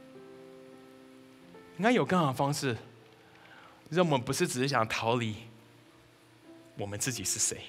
应该有更好的方式，让我们不是只是想逃离我们自己是谁。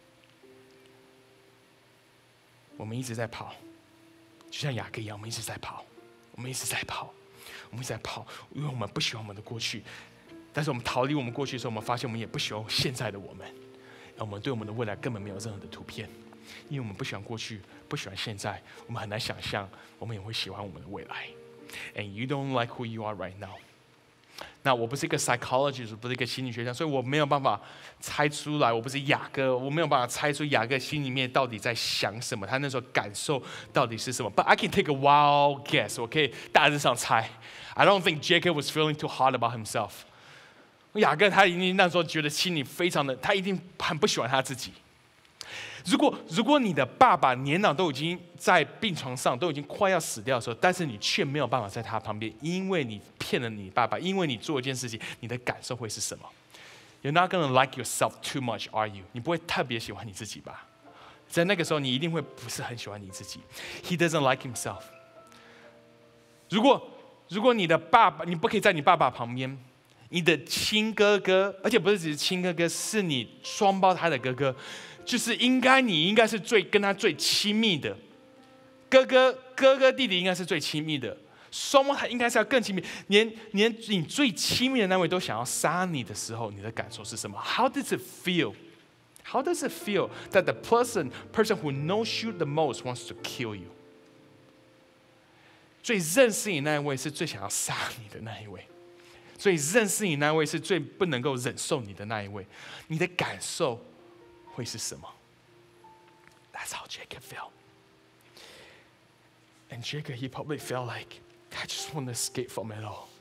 我们一直在跑，就像雅各一样，我们一直在跑，我们一直在跑，我们一直在跑，因为我们不喜欢我们的过去。但是我们逃离我们过去的时候，我们发现我们也不喜欢现在的我们，我们对我们的未来根本没有任何的图片，因为我们不喜欢过去，不喜欢现在，我们很难想象我们也会喜欢我们的未来。And you don't like who you are right now. 那我不是一个 psychologist， 我不是一个心理学家，所以我没有办法猜出来。我不是雅各，我没有办法猜出雅各心里面到底在想什么，他那时候感受到底是什么。But I can take a wild guess， 我可以大致上猜。I don't think Jacob was feeling too hard about himself. 雅各他一定那时候觉得心里非常的，他一定很不喜欢他自己。如果如果你的爸爸年老都已经在病床上，都已经快要死掉的时候，但是你却没有办法在他旁边，因为你骗了你爸爸，因为你做一件事情，你的感受会是什么 ？You're not gonna like yourself too much, are you？ 你不会特别喜欢你自己吧？在那个时候，你一定会不是很喜欢你自己。He doesn't like himself。如果如果你的爸爸，你不可以在你爸爸旁边。你的亲哥哥，而且不是只是亲哥哥，是你双胞胎的哥哥，就是应该你应该是最跟他最亲密的哥哥，哥哥弟弟应该是最亲密的，双胞胎应该是要更亲密，连连你最亲密的那位都想要杀你的时候，你的感受是什么 ？How does it feel? How does it feel that the person person who knows you the most wants to kill you? 最认识你那一位是最想要杀你的那一位。所以认识你那位是最不能够忍受你的那一位，你的感受会是什么 ？That's how Jacob felt. And Jacob, he probably felt like, I just want to escape from it all.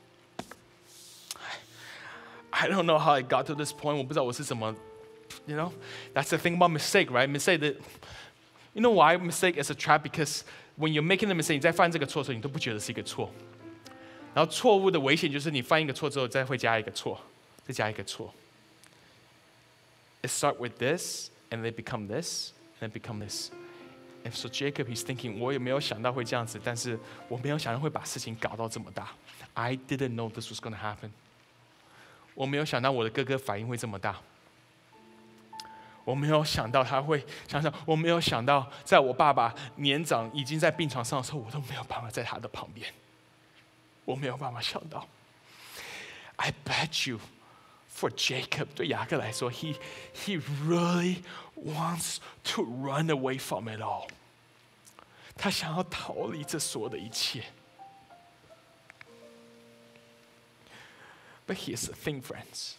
I don't know how I got to this point. 我不知道我是怎么 You know, that's the thing about mistake, right? Mistake that, you know why mistake is a trap? Because when you're making the mistake, 你在犯这个错的时候，你都不觉得是一个错。然后错误的危险就是你犯一个错之后，再会加一个错，再加一个错。It start with this, and they become this, and they become this. And so Jacob, he's thinking, 我也没有想到会这样子，但是我没有想到会把事情搞到这么大。I didn't know this was going to happen. 我没有想到我的哥哥反应会这么大。我没有想到他会想想，我没有想到，在我爸爸年长已经在病床上的时候，我都没有办法在他的旁边。我没有办法想到。I bet you, for Jacob 对雅各来说 he he really wants to run away from it all. 他想要逃离这所有的一切。But here's the thing, friends.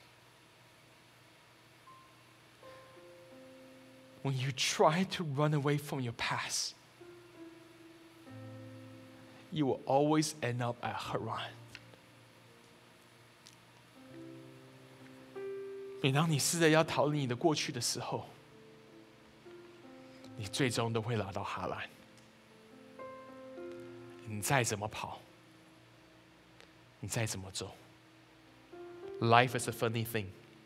When you try to run away from your past, you will always end up at Haran. 每当你试着要逃离你的过去的时候，你最终都会来到哈兰。你再怎么跑，你再怎么走 ，Life is a funny thing.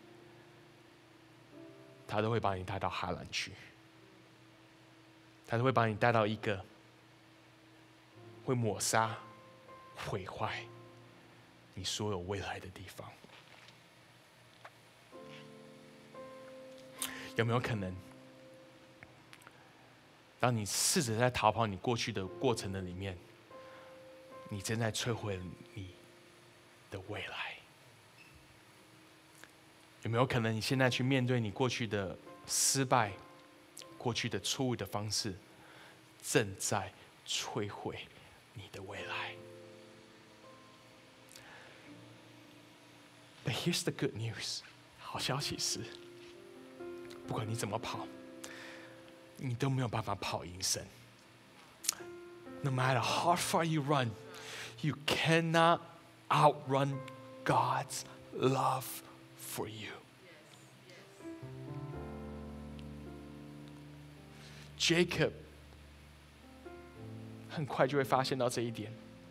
他都会把你带到哈兰去，他都会把你带到一个会抹杀、毁坏你所有未来的地方。有没有可能，当你试着在逃跑你过去的过程的里面，你正在摧毁你的未来？有没有可能，你现在去面对你过去的失败、 过去的错误的方式，正在摧毁你的未来。But here's the good news， 好消息是，不管你怎么跑，你都没有办法跑赢神。No matter how far you run, you cannot outrun God's love for you. Jacob 很快就会发现到这一点，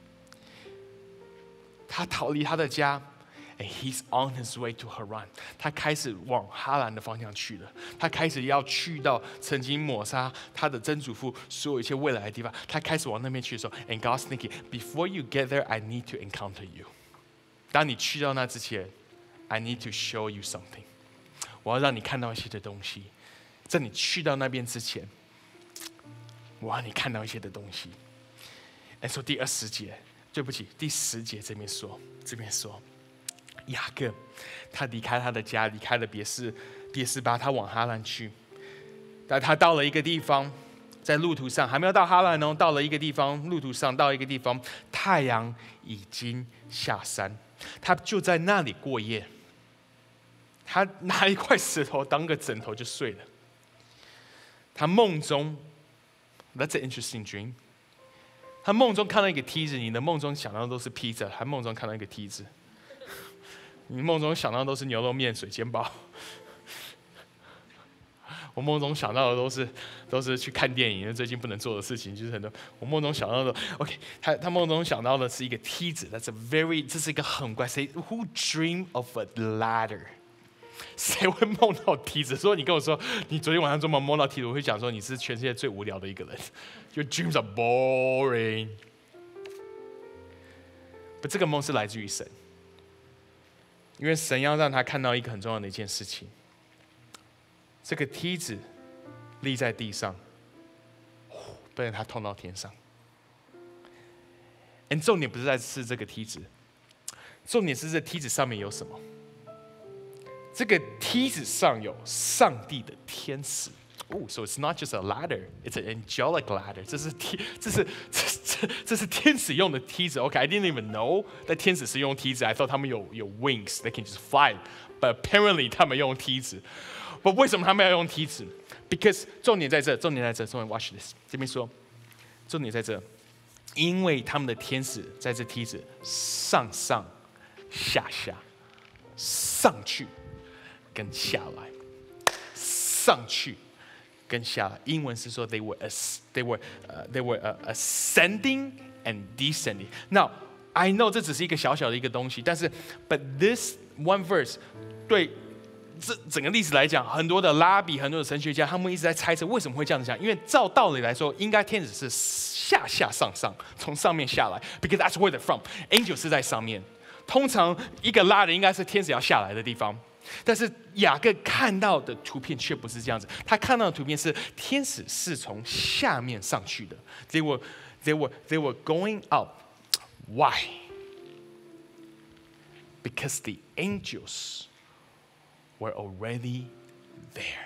他逃离他的家。And he's on his way to Haran. 他开始往哈兰的方向去了。他开始要去到曾经抹杀他的曾祖父所有一切未来的地方。他开始往那边去的时候 ，And God's thinking, before you get there, I need to encounter you. 当你去到那之前 ，I need to show you something. 我要让你看到一些的东西。在你去到那边之前，我让你看到一些的东西。And so 第二十节，对不起，第十节这边说，这边说。雅各，他离开他的家，离开了别是别是巴，他往哈兰去。但他到了一个地方，在路途上还没有到哈兰哦，到了一个地方，路途上到一个地方，太阳已经下山，他就在那里过夜。他拿一块石头当个枕头就睡了。他梦中 ，That's an interesting dream。他梦中看到一个梯子，你的梦中想到的都是披萨，他梦中看到一个梯子。你梦中想到的都是牛肉面、水煎包，我梦中想到的都是都是去看电影，因为最近不能做的事情就是很多。我梦中想到的 ，OK， 他他梦中想到的是一个梯子 ，That's a very， 这是一个很怪。谁 Who dream of a ladder？ 谁会梦到梯子？所以你跟我说你昨天晚上做梦梦到梯子，我会讲说你是全世界最无聊的一个人。Your dreams are boring。不，这个梦是来自于神。因为神要让他看到一个很重要的一件事情，这个梯子立在地上，被他通到天上。而重点不是在是这个梯子，重点是这梯子上面有什么？这个梯子上有上帝的天使。Oh, so it's not just a ladder; it's an angelic ladder. 这是天，这是这这这是天使用的梯子。Okay, I didn't even know that 天使是用梯子。I thought 他们有有 wings, they can just fly. But apparently 他们用梯子。But 为什么他们要用梯子 ？Because 重点在这，重点在这，重点 watch this。这边说，重点在这，因为他们的天使在这梯子上上下下，上去跟下来，上去。跟下来，英文是说 they were they were uh, they were uh, ascending and descending. Now I know 这只是一个小小的一个东西，但是 but this one verse 对这整个历史来讲，很多的拉比、很多的神学家，他们一直在猜测为什么会这样讲。因为照道理来说，应该天使是下下上上，从上面下来 ，because that's where they're from. Angel 是在上面，通常一个拉的应该是天使要下来的地方。但是雅各看到的图片却不是这样子，他看到的图片是天使是从下面上去的。They were, they were, they were going up. Why? Because the angels were already there.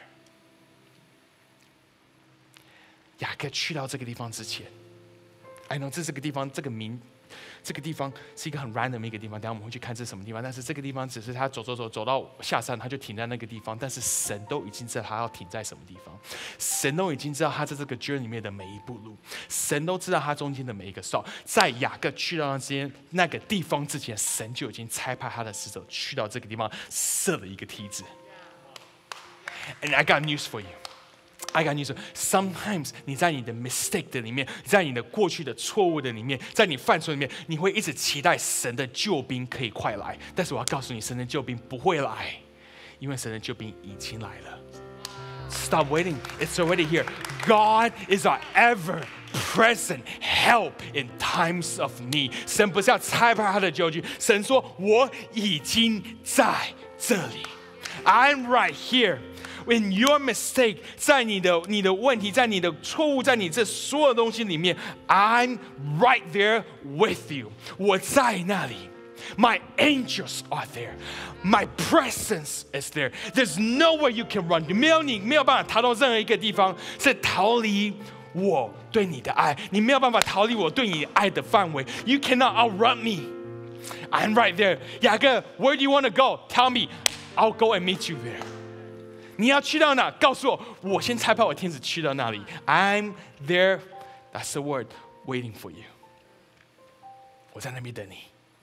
雅各去到这个地方之前 ，I know 这是个地方，这个名。这个地方是一个很 random 的一个地方，等一下我们会去看这是什么地方。但是这个地方只是他走走走走到下山，他就停在那个地方。但是神都已经知道他要停在什么地方，神都已经知道他在这个 journey 里面的每一步路，神都知道他中间的每一个 stop。在雅各去到那间那个地方之前，神就已经差派他的使者去到这个地方，设了一个梯子。And I got news for you.I got news. Sometimes 你在你的 mistake 的里面，在你的过去的错误的里面，在你犯错里面，你会一直期待神的救兵可以快来。但是我要告诉你，神的救兵不会来，因为神的救兵已经来了。Stop waiting. It's already here. God is our ever-present help in times of need. 神不是要差派他的救军，神说我已经在这里。I'm right here.In your mistake， 在你的你的问题，在你的错误，在你这所有东西里面 ，I'm right there with you。我在那里， My angels are there. My presence is there. There's nowhere you can run. 没有你没有办法逃到任何一个地方，是逃离我对你的爱。你没有办法逃离我对你爱的范围。You cannot outrun me. I'm right there. 雅各 ，Where do you want to go? Tell me. I'll go and meet you there. 你要去到哪？告诉我，我先差派我天使去到那里。I'm there. That's the word. Waiting for you. 我在那边等你。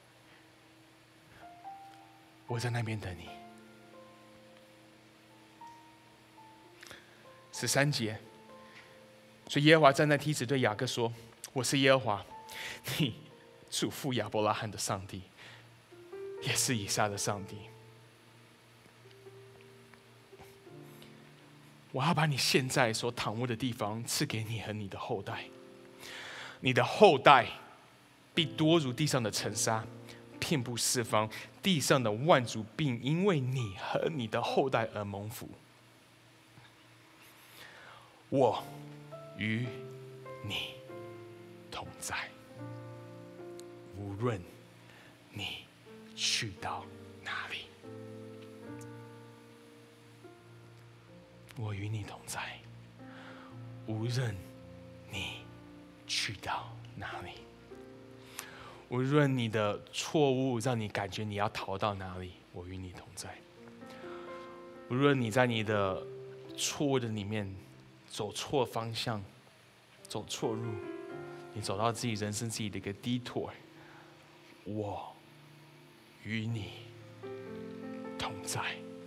我在那边等你。十三节，所以耶和华站在梯子对雅各说：“我是耶和华，你祖父亚伯拉罕的上帝，也是以撒的上帝。我要把你现在所躺卧的地方赐给你和你的后代，你的后代必多如地上的尘沙。”遍布四方，地上的万族并因为你和你的后代而蒙福。我与你同在，无论你去到哪里。我与你同在，无论你去到哪里。无论你的错误让你感觉你要逃到哪里，我与你同在。无论你在你的错误的里面走错方向，走错路，你走到自己人生自己的一个 detour， 我与你同在。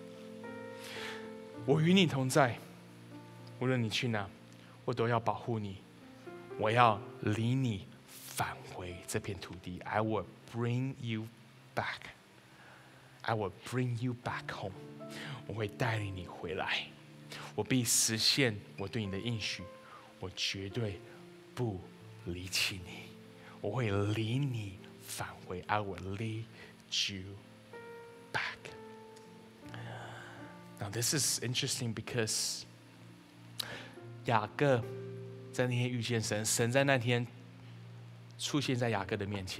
我与你同在，无论你去哪，我都要保护你，我要离你返回这片土地。I will bring you back. I will bring you back home. 我会带领你回来，我必实现我对你的应许，我绝对不离弃你，我会离你返回。I will lead you back. Now this is interesting because 雅各在那天遇见神，神在那天出现在雅各的面前。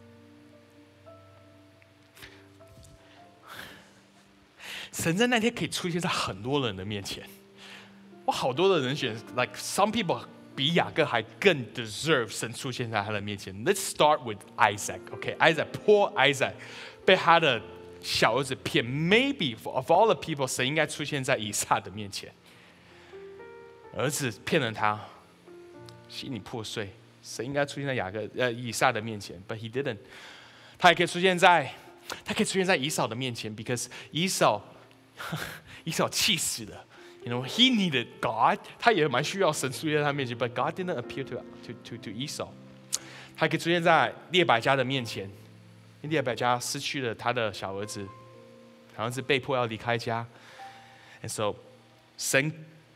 神在那天可以出现在很多人的面前。哇，好多的人选 ，like some people 比雅各还更 deserve 神出现在他的面前。Let's start with Isaac, OK? Isaac, poor Isaac, 被他的小儿子骗。Maybe of all the people， 神应该出现在以撒的面前。儿子骗了他，心里破碎。神应该出现在雅各呃以撒的面前 ，but he didn't。他也可以出现在，他可以出现在以扫的面前 ，because 以扫，以扫气死了。You know, he needed God， 他也蛮需要神出现在他面前 ，but God didn't appear to to to to 以扫。他可以出现在列百加的面前，因为列百加失去了他的小儿子，好像是被迫要离开家 ，and so 神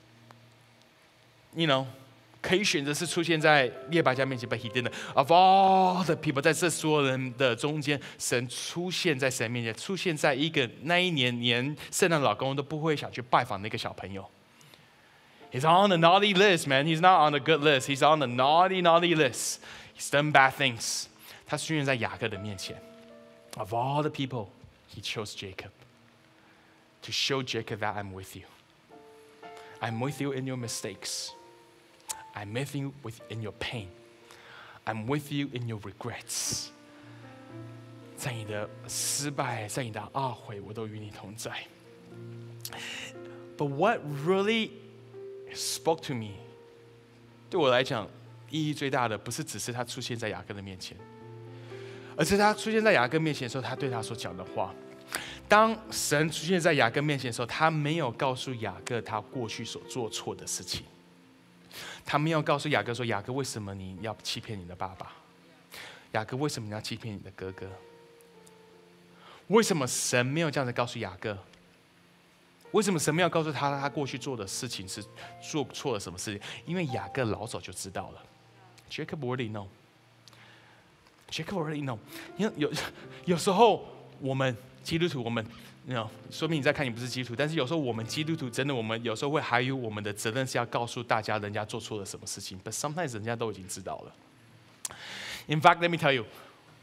，you know。可以选择是出现在列百加面前 ，but he didn't. Of all the people， 在这所有人的中间，神出现在神面前，出现在一个那一年连圣诞老公都不会想去拜访的一个小朋友。He's on the naughty list, man. He's not on the good list. He's on the naughty, naughty list. He's done bad things. 他出现在雅各的面前。Of all the people, he chose Jacob to show Jacob that I'm with you. I'm with you in your mistakes.I'm with you in your pain. I'm with you in your regrets. 在你的失败，在你的懊悔，我都与你同在。But what really spoke to me， 对我来讲意义最大的，不是只是他出现在雅各的面前，而是他出现在雅各面前的时候，他对他所讲的话。当神出现在雅各面前的时候，他没有告诉雅各他过去所做错的事情。他没有告诉雅各说：“雅各，为什么你要欺骗你的爸爸？雅各，为什么你要欺骗你的哥哥？为什么神没有这样子告诉雅各？为什么神没有告诉他他过去做的事情是做错了什么事情？因为雅各老早就知道了。Jacob already know. Jacob already know. 有有时候我们基督徒，我们。You know, 说明你在看你不是基督徒，但是有时候我们基督徒真的，我们有时候会还有我们的责任是要告诉大家人家做错了什么事情 ，but sometimes 人家都已经知道了。In fact, let me tell you,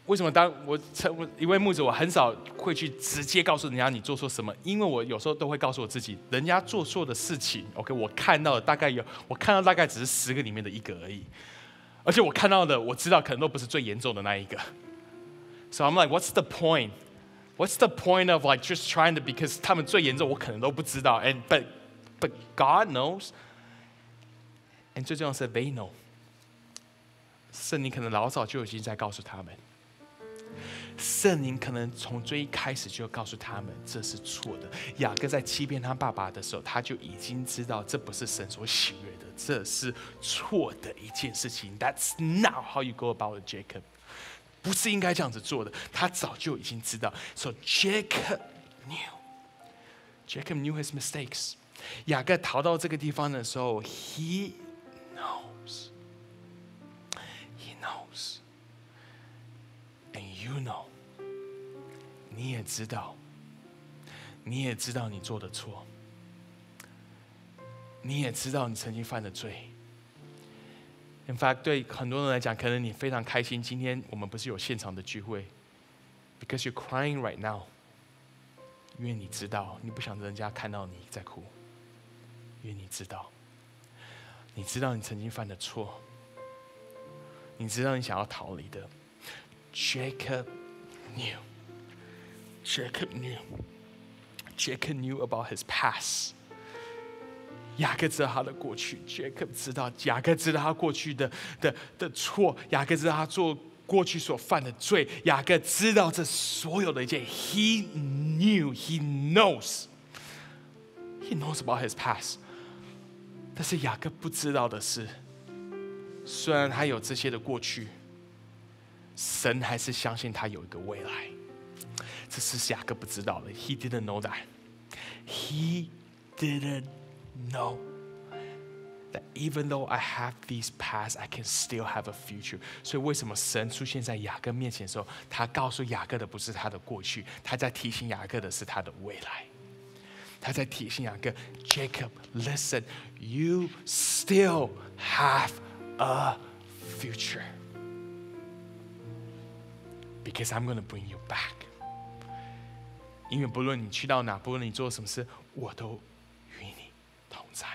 为什么当我成为一位牧者，我很少会去直接告诉人家你做错什么？因为我有时候都会告诉我自己，人家做错的事情 ，OK， 我看到的大概有，我看到大概只是十个里面的一个而已，而且我看到的，我知道可能都不是最严重的那一个。So I'm like, what's the point? What's the point of like just trying to because 他们最严重，我可能都不知道。And but but God knows. And 最重要的是 they know. 圣灵可能老早就已经在告诉他们，圣灵可能从最一开始就告诉他们这是错的。雅各在欺骗他爸爸的时候，他就已经知道这不是神所喜悦的，这是错的一件事情。That's not how you go about it, Jacob. 不是应该这样子做的，他早就已经知道。So Jacob knew. Jacob knew his mistakes. 雅各逃到这个地方的时候 ，he knows. He knows. And you know. 你也知道，你也知道你做的错，你也知道你曾经犯的罪。In fact， 对很多人来讲，可能你非常开心，今天我们不是有现场的聚会 ，because you're crying right now， 因为你知道，你不想人家看到你在哭，因为你知道，你知道你曾经犯的错，你知道你想要逃离的。Jacob knew. Jacob knew. Jacob knew about his past. 雅各知道他的过去 ，Jacob 知道，雅各知道他过去的的的错，雅各知道他做过去所犯的罪，雅各知道这所有的一切。He knew, he knows, he knows about his past. 但是雅各不知道的是，虽然他有这些的过去，神还是相信他有一个未来。这是雅各不知道的。He didn't know that. He didn't know that even though I have these past, I can still have a future. 所以为什么神出现在雅各面前的时候，他告诉雅各的不是他的过去，他在提醒雅各的是他的未来。他在提醒雅各 ，Jacob, listen, you still have a future. Because I'm going to bring you back. 因为不论你去到哪，不论你做什么事，我都与你同在。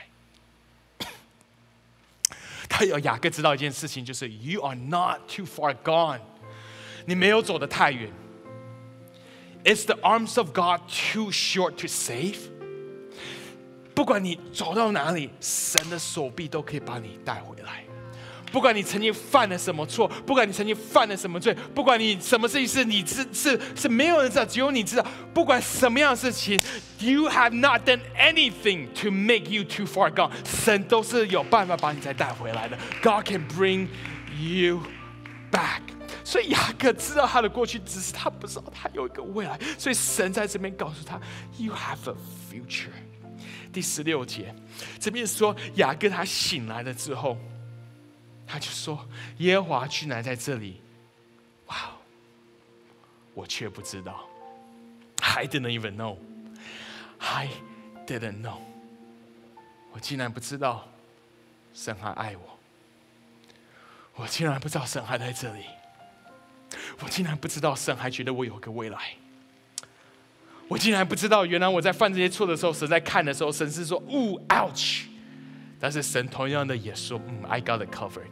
他要雅各知道一件事情，就是 You are not too far gone. 你没有走得太远。Is the arms of God too short to save? 不管你走到哪里，神的手臂都可以把你带回来。不管你曾经犯了什么错，不管你曾经犯了什么罪，不管你什么事情是你是是是没有人知道，只有你知道。不管什么样的事情 ，You have not done anything to make you too far gone。神都是有办法把你再带回来的。God can bring you back。所以雅各知道他的过去，只是他不知道他有一个未来。所以神在这边告诉他 ，You have a future。第十六节，这边说雅各他醒来了之后。他就说：“耶和华居然在这里，哇！我却不知道。I didn't even know. I didn't know. 我竟然不知道神还爱我。我竟然不知道神还在这里。我竟然不知道神还觉得我有个未来。我竟然不知道，原来我在犯这些错的时候，神在看的时候，神是说：‘呜 ，ouch！’ 但是神同样的也说：‘嗯 ，I got it covered.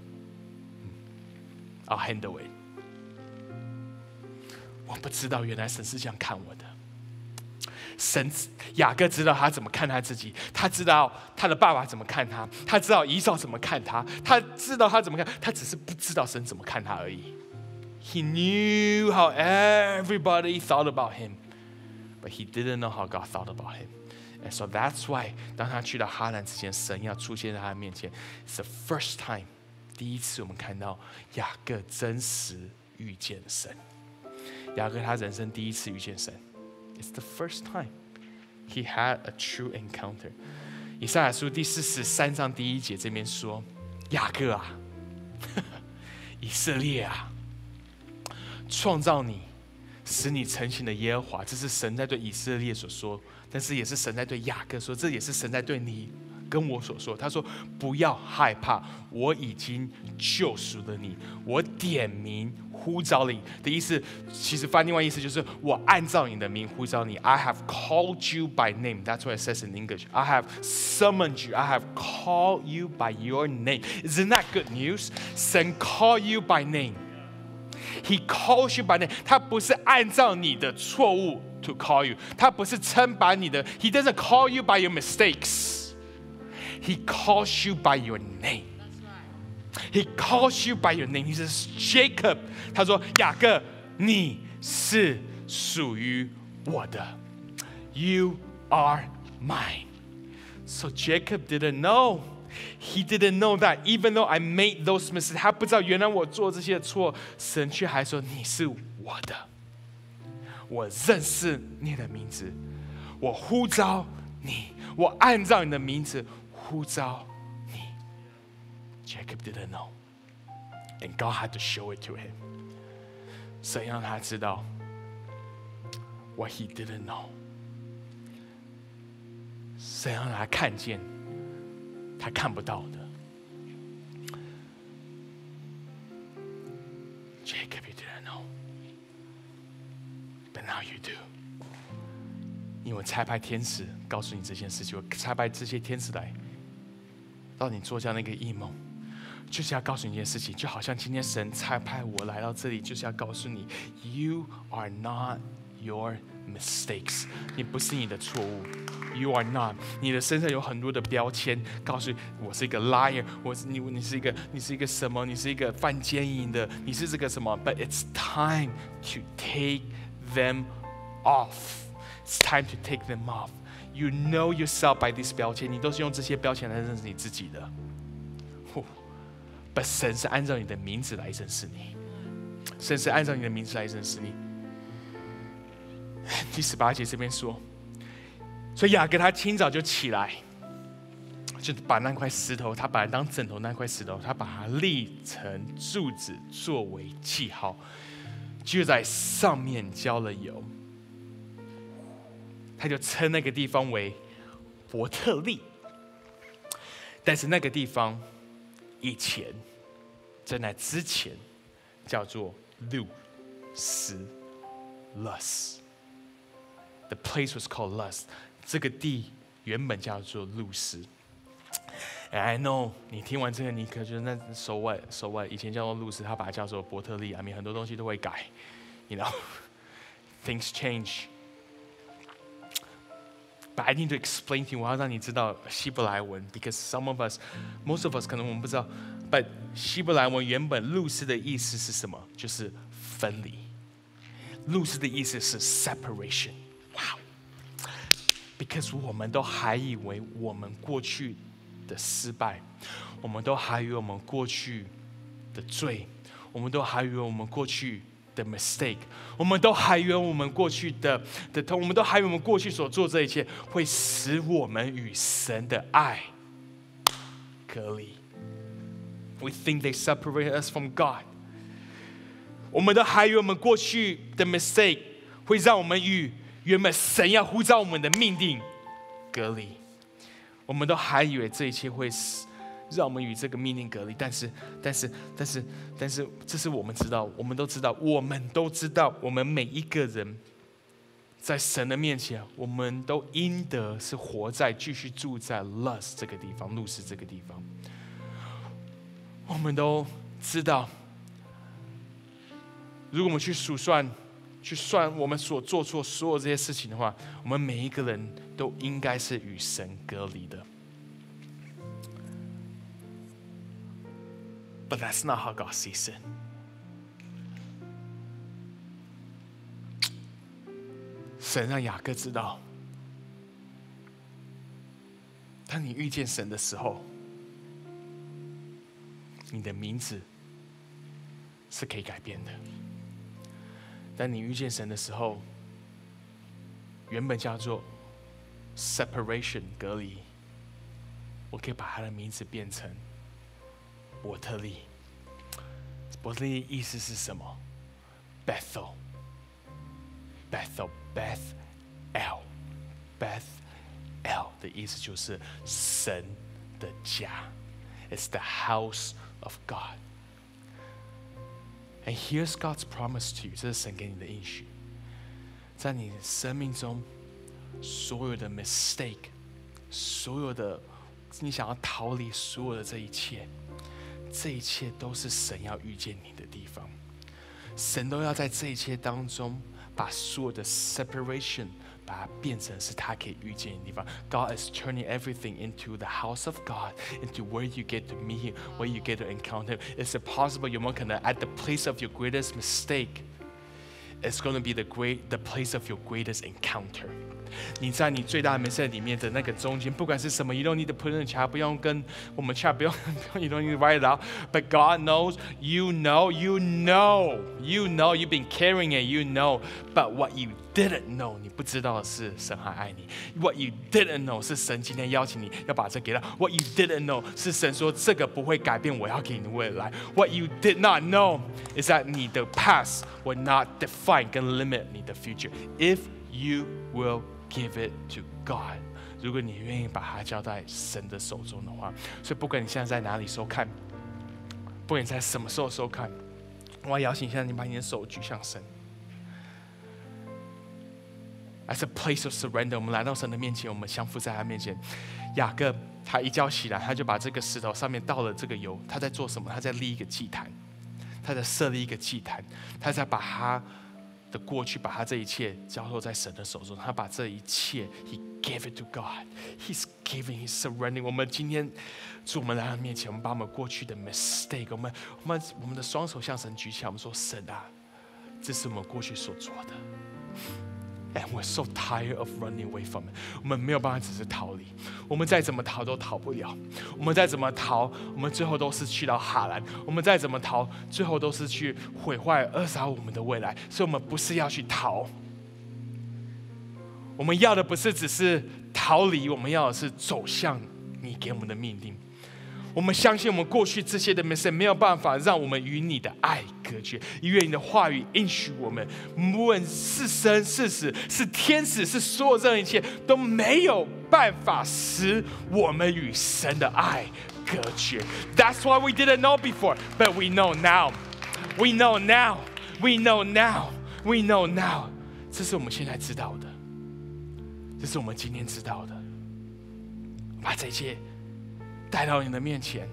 I'll handle it.’ 我不知道，原来神是这样看我的。神雅各知道他怎么看他自己，他知道他的爸爸怎么看他，他知道以扫怎么看他，他知道他怎么看，他只是不知道神怎么看他而已。He knew how everybody thought about him, but he didn't know how God thought about him. And so that's why 当他去到哈兰之前，神要出现在他面前。It's the first time， 第一次我们看到雅各真实遇见神。雅各他人生第一次遇见神。It's the first time he had a true encounter。以赛亚书第四十三章第一节这边说：“雅各啊，以色列啊，创造你，使你成型的耶和华。”这是神在对以色列所说。但是也是神在对雅各说，这也是神在对你跟我所说，他说不要害怕，我已经救赎了你，我点名呼召你的意思，其实翻另外意思就是我按照你的名呼召你。I have called you by name. That's what it says in English. I have summoned you. I have called you by your name. Isn't that good news? 神 call you by name. He calls you by name. 他不是按照你的错误 to call you. 他不是称把你的 He doesn't call you by your mistakes. He calls you by your name.He calls you by your name. He says, Jacob. 他说，雅各，你是属于我的。You are mine. So Jacob didn't know. He didn't know that even though I made those mistakes, 他不知道原来我做这些错，神却还说你是我的。我认识你的名字，我呼召你，我按照你的名字呼召。Jacob didn't know, and God had to show it to him. 神让他知道 what he didn't know. 神让他看见他看不到的。Jacob, you didn't know, but now you do. 因为我差派天使告诉你这件事情，我差派这些天使来，让你做下那个异梦。就是要告诉你一件事情，就好像今天神差派我来到这里，就是要告诉你 ，You are not your mistakes， 你不是你的错误 ，You are not， 你的身上有很多的标签，告诉我是一个 liar， 我是你，你是一个，你是一个什么？你是一个犯奸淫的，你是这个什么 ？But it's time to take them off. It's time to take them off. You know yourself by these 标签，你都是用这些标签来认识你自己的。But 神是按照你的名字来认识你，神是按照你的名字来认识你。第十八节这边说，所以雅各他清早就起来，就把那块石头，他把它当枕头那块石头，他把它立成柱子作为记号，就在上面浇了油，他就称那个地方为伯特利。但是那个地方以前，在那之前，叫做路斯 Luz. The place was called Luz. 这个地原本叫做路斯。And I know 你听完这个，你可觉得那 so what so what 以前叫做路斯，他把它叫做伯特利。I mean 很多东西都会改 ，you know, things change. But I need to explain to you， 我要让你知道希伯来文 ，because some of us, most of us 可能我们不知道 ，but 希伯来文原本路斯的意思是什么？就是分离。路斯的意思是 separation。哇 ！Because 我们都还以为我们过去的失败，我们都还以为我们过去的罪，我们都还以为我们过去的 mistake， 我们都还以为我们过去的的痛，我们都还以为我们过去所做这一切会使我们与神的爱隔离。We think they separate us from God。我们都还以为我们过去的 mistake 会让我们与原本神要呼召我们的命令隔离。我们都还以为这一切会使让我们与这个命令隔离，但是，但是，但是，但是，这是我们知道，我们都知道，我们都知道，我们每一个人在神的面前，我们都应得是活在继续住在 Luz 这个地方，路斯这个地方。我们都知道，如果我们去数算、去算我们所做错所有这些事情的话，我们每一个人都应该是与神隔离的。But that's not how God sees it. 神让雅各知道，当你遇见神的时候，你的名字是可以改变的。当你遇见神的时候，原本叫做 separation 隔离，我可以把他的名字变成伯特利。伯特利的意思是什么 ？Bethel, Bethel, Beth El, Beth El。 的意思就是神的家。It's the house of God. And here's God's promise to you. 这是神给你的应许，在你生命中所有的 mistake， 所有的你想要逃离所有的这一切，这一切都是神要遇见你的地方。神都要在这一切当中把所有的 separation 把它变成是他可以遇见你的地方。God is turning everything into the house of God, into where you get to meet Him, where you get to encounter Him. Is it possible 有没有可能 at the place of your greatest mistake, it's going to be the great, the place of your greatest encounter? 你在你最大的 mistake 里面的那个中间，不管是什么 ，you don't need to put in the chat， 不用跟我们 chat， 不用，you don't need to write it out. But God knows, you know, you know, you know, you've been carrying it, you know. But what you didn't know， 你不知道的是神还爱你。What you didn't know 是神今天邀请你要把这给他。What you didn't know 是神说这个不会改变我要给你的未来。What you did not know is that 你的 past will not define 跟 limit 你的 future. If you will give it to God， 如果你愿意把它交在神的手中的话，所以不管你现在在哪里收看，不管你在什么时候收看，我要邀请现在你把你的手举向神。As a place of surrender， 我们来到神的面前，我们降服在他面前。雅各他一觉起来，他就把这个石头上面倒了这个油。他在做什么？他在立一个祭坛，他在设立一个祭坛，他在把他的过去，把他这一切交托在神的手中。他把这一切 ，He gave it to God. He's giving, He's surrendering. 我们今天，主，我们来到面前，我们把我们过去的 mistake， 我们我们我们的双手向神举起来，我们说：神啊，这是我们过去所做的。And we're so tired of running away from it. 我们没有办法只是逃离，我们再怎么逃都逃不了。我们再怎么逃，我们最后都是去到哈兰。我们再怎么逃，最后都是去毁坏扼杀我们的未来。所以，我们不是要去逃，我们要的不是只是逃离，我们要的是走向你给我们的命令。我们相信我们过去这些的 mistake 没有办法让我们与你的爱隔绝，因为你的话语应许我们，无论是生是死，是天使，是所有这一切都没有办法使我们与神的爱隔绝。That's why we didn't know before, but we know now. We know now. We know now. We know now. 这是我们现在知道的，这是我们今天知道的。把这一切带到你的面前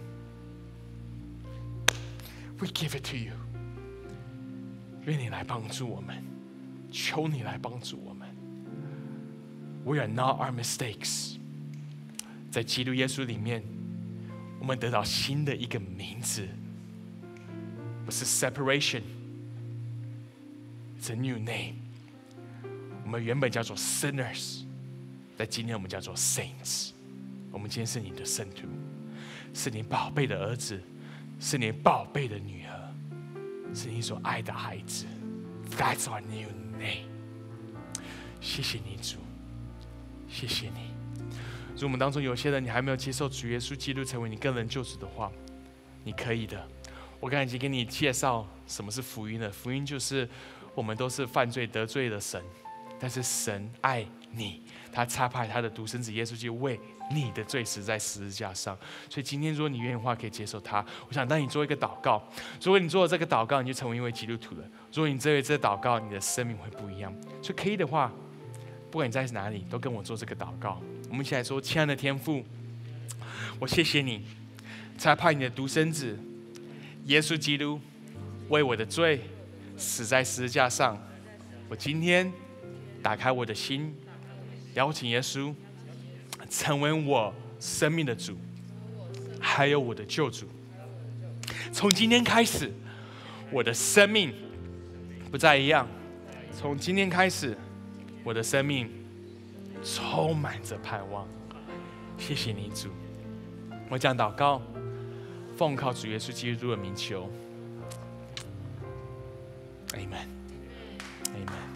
，We give it to you。愿你来帮助我们，求你来帮助我们。We are not our mistakes。在基督耶稣里面，我们得到新的一个名字，不是 separation， it's a new name。我们原本叫做 sinners， 在今天我们叫做 saints。我们今天是你的圣徒，是你宝贝的儿子，是你宝贝的女儿，是你所爱的孩子。That's our new name。谢谢你主，谢谢你。如果我们当中有些人你还没有接受主耶稣基督成为你个人救主的话，你可以的。我刚才已经给你介绍什么是福音了。福音就是我们都是犯罪得罪了神，但是神爱你，他差派他的独生子耶稣基督为你的罪死在十字架上。所以今天如果你愿意的话，可以接受他。我想带你做一个祷告。如果你做了这个祷告，你就成为一位基督徒了。如果你做了这个祷告，你的生命会不一样。所以可以的话，不管你在哪里，都跟我做这个祷告。我们一起来说：亲爱的天父，我谢谢你，差派你的独生子耶稣基督为我的罪死在十字架上。我今天打开我的心，邀请耶稣成为我生命的主，还有我的救主。从今天开始，我的生命不再一样。从今天开始，我的生命充满着盼望。谢谢你主，我将祷告，奉靠主耶稣基督的名求。Amen。Amen。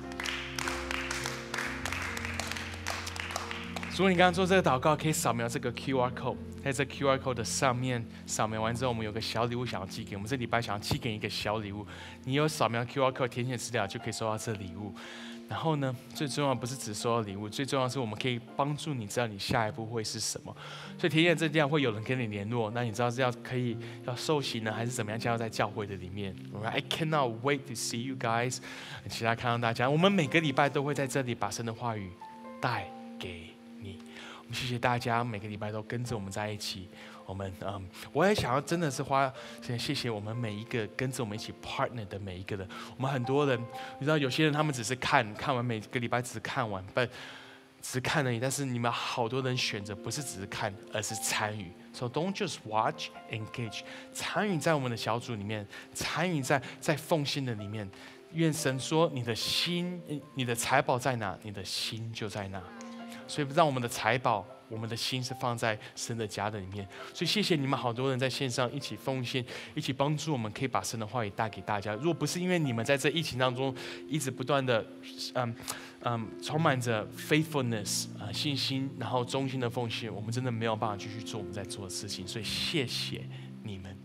如果你刚刚做这个祷告，可以扫描这个 Q R code， 在这 Q R code 的上面扫描完之后，我们有个小礼物想要寄给我们。这礼拜想要寄给你一个小礼物，你有扫描 Q R code 填写资料就可以收到这礼物。 然后呢，最重要不是只收到礼物，最重要的是我们可以帮助你知道你下一步会是什么。所以田野这地方会有人跟你联络，那你知道是要可以要受洗呢，还是怎么样加入在教会的里面 ？I cannot wait to see you guys， 期待看到大家。我们每个礼拜都会在这里把神的话语带给你。我们谢谢大家，每个礼拜都跟着我们在一起。我们嗯，我也想要真的是花，谢谢我们每一个跟着我们一起 partner 的每一个人。我们很多人，你知道有些人他们只是看看完每个礼拜只是看完，不只是看而已。但是你们好多人选择不是只是看，而是参与。So don't just watch, engage， 参与在我们的小组里面，参与在在奉献的里面。愿神说你的心，你的财宝在哪，你的心就在哪。所以让我们的财宝，我们的心是放在神的家的里面。所以谢谢你们好多人在线上一起奉献，一起帮助我们，可以把神的话语带给大家。如果不是因为你们在这疫情当中一直不断的，嗯嗯，充满着 faithfulness 啊、呃、信心，然后忠心的奉献，我们真的没有办法继续做我们在做的事情。所以谢谢你们。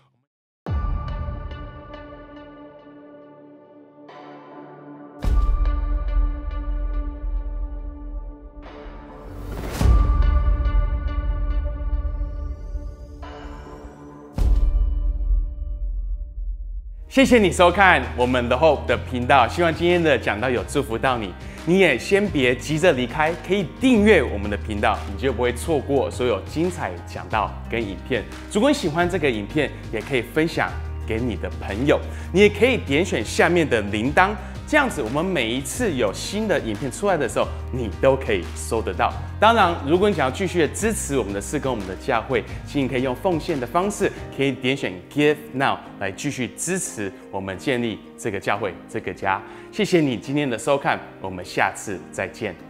谢谢你收看我们的 Hope 的频道，希望今天的讲道有祝福到你。你也先别急着离开，可以订阅我们的频道，你就不会错过所有精彩讲道跟影片。如果你喜欢这个影片，也可以分享给你的朋友。你也可以点选下面的铃铛，这样子我们每一次有新的影片出来的时候，你都可以收得到。当然，如果你想要继续的支持我们的事工、我们的教会，请你可以用奉献的方式，可以点选 Give Now 来继续支持我们建立这个教会、这个家。谢谢你今天的收看，我们下次再见。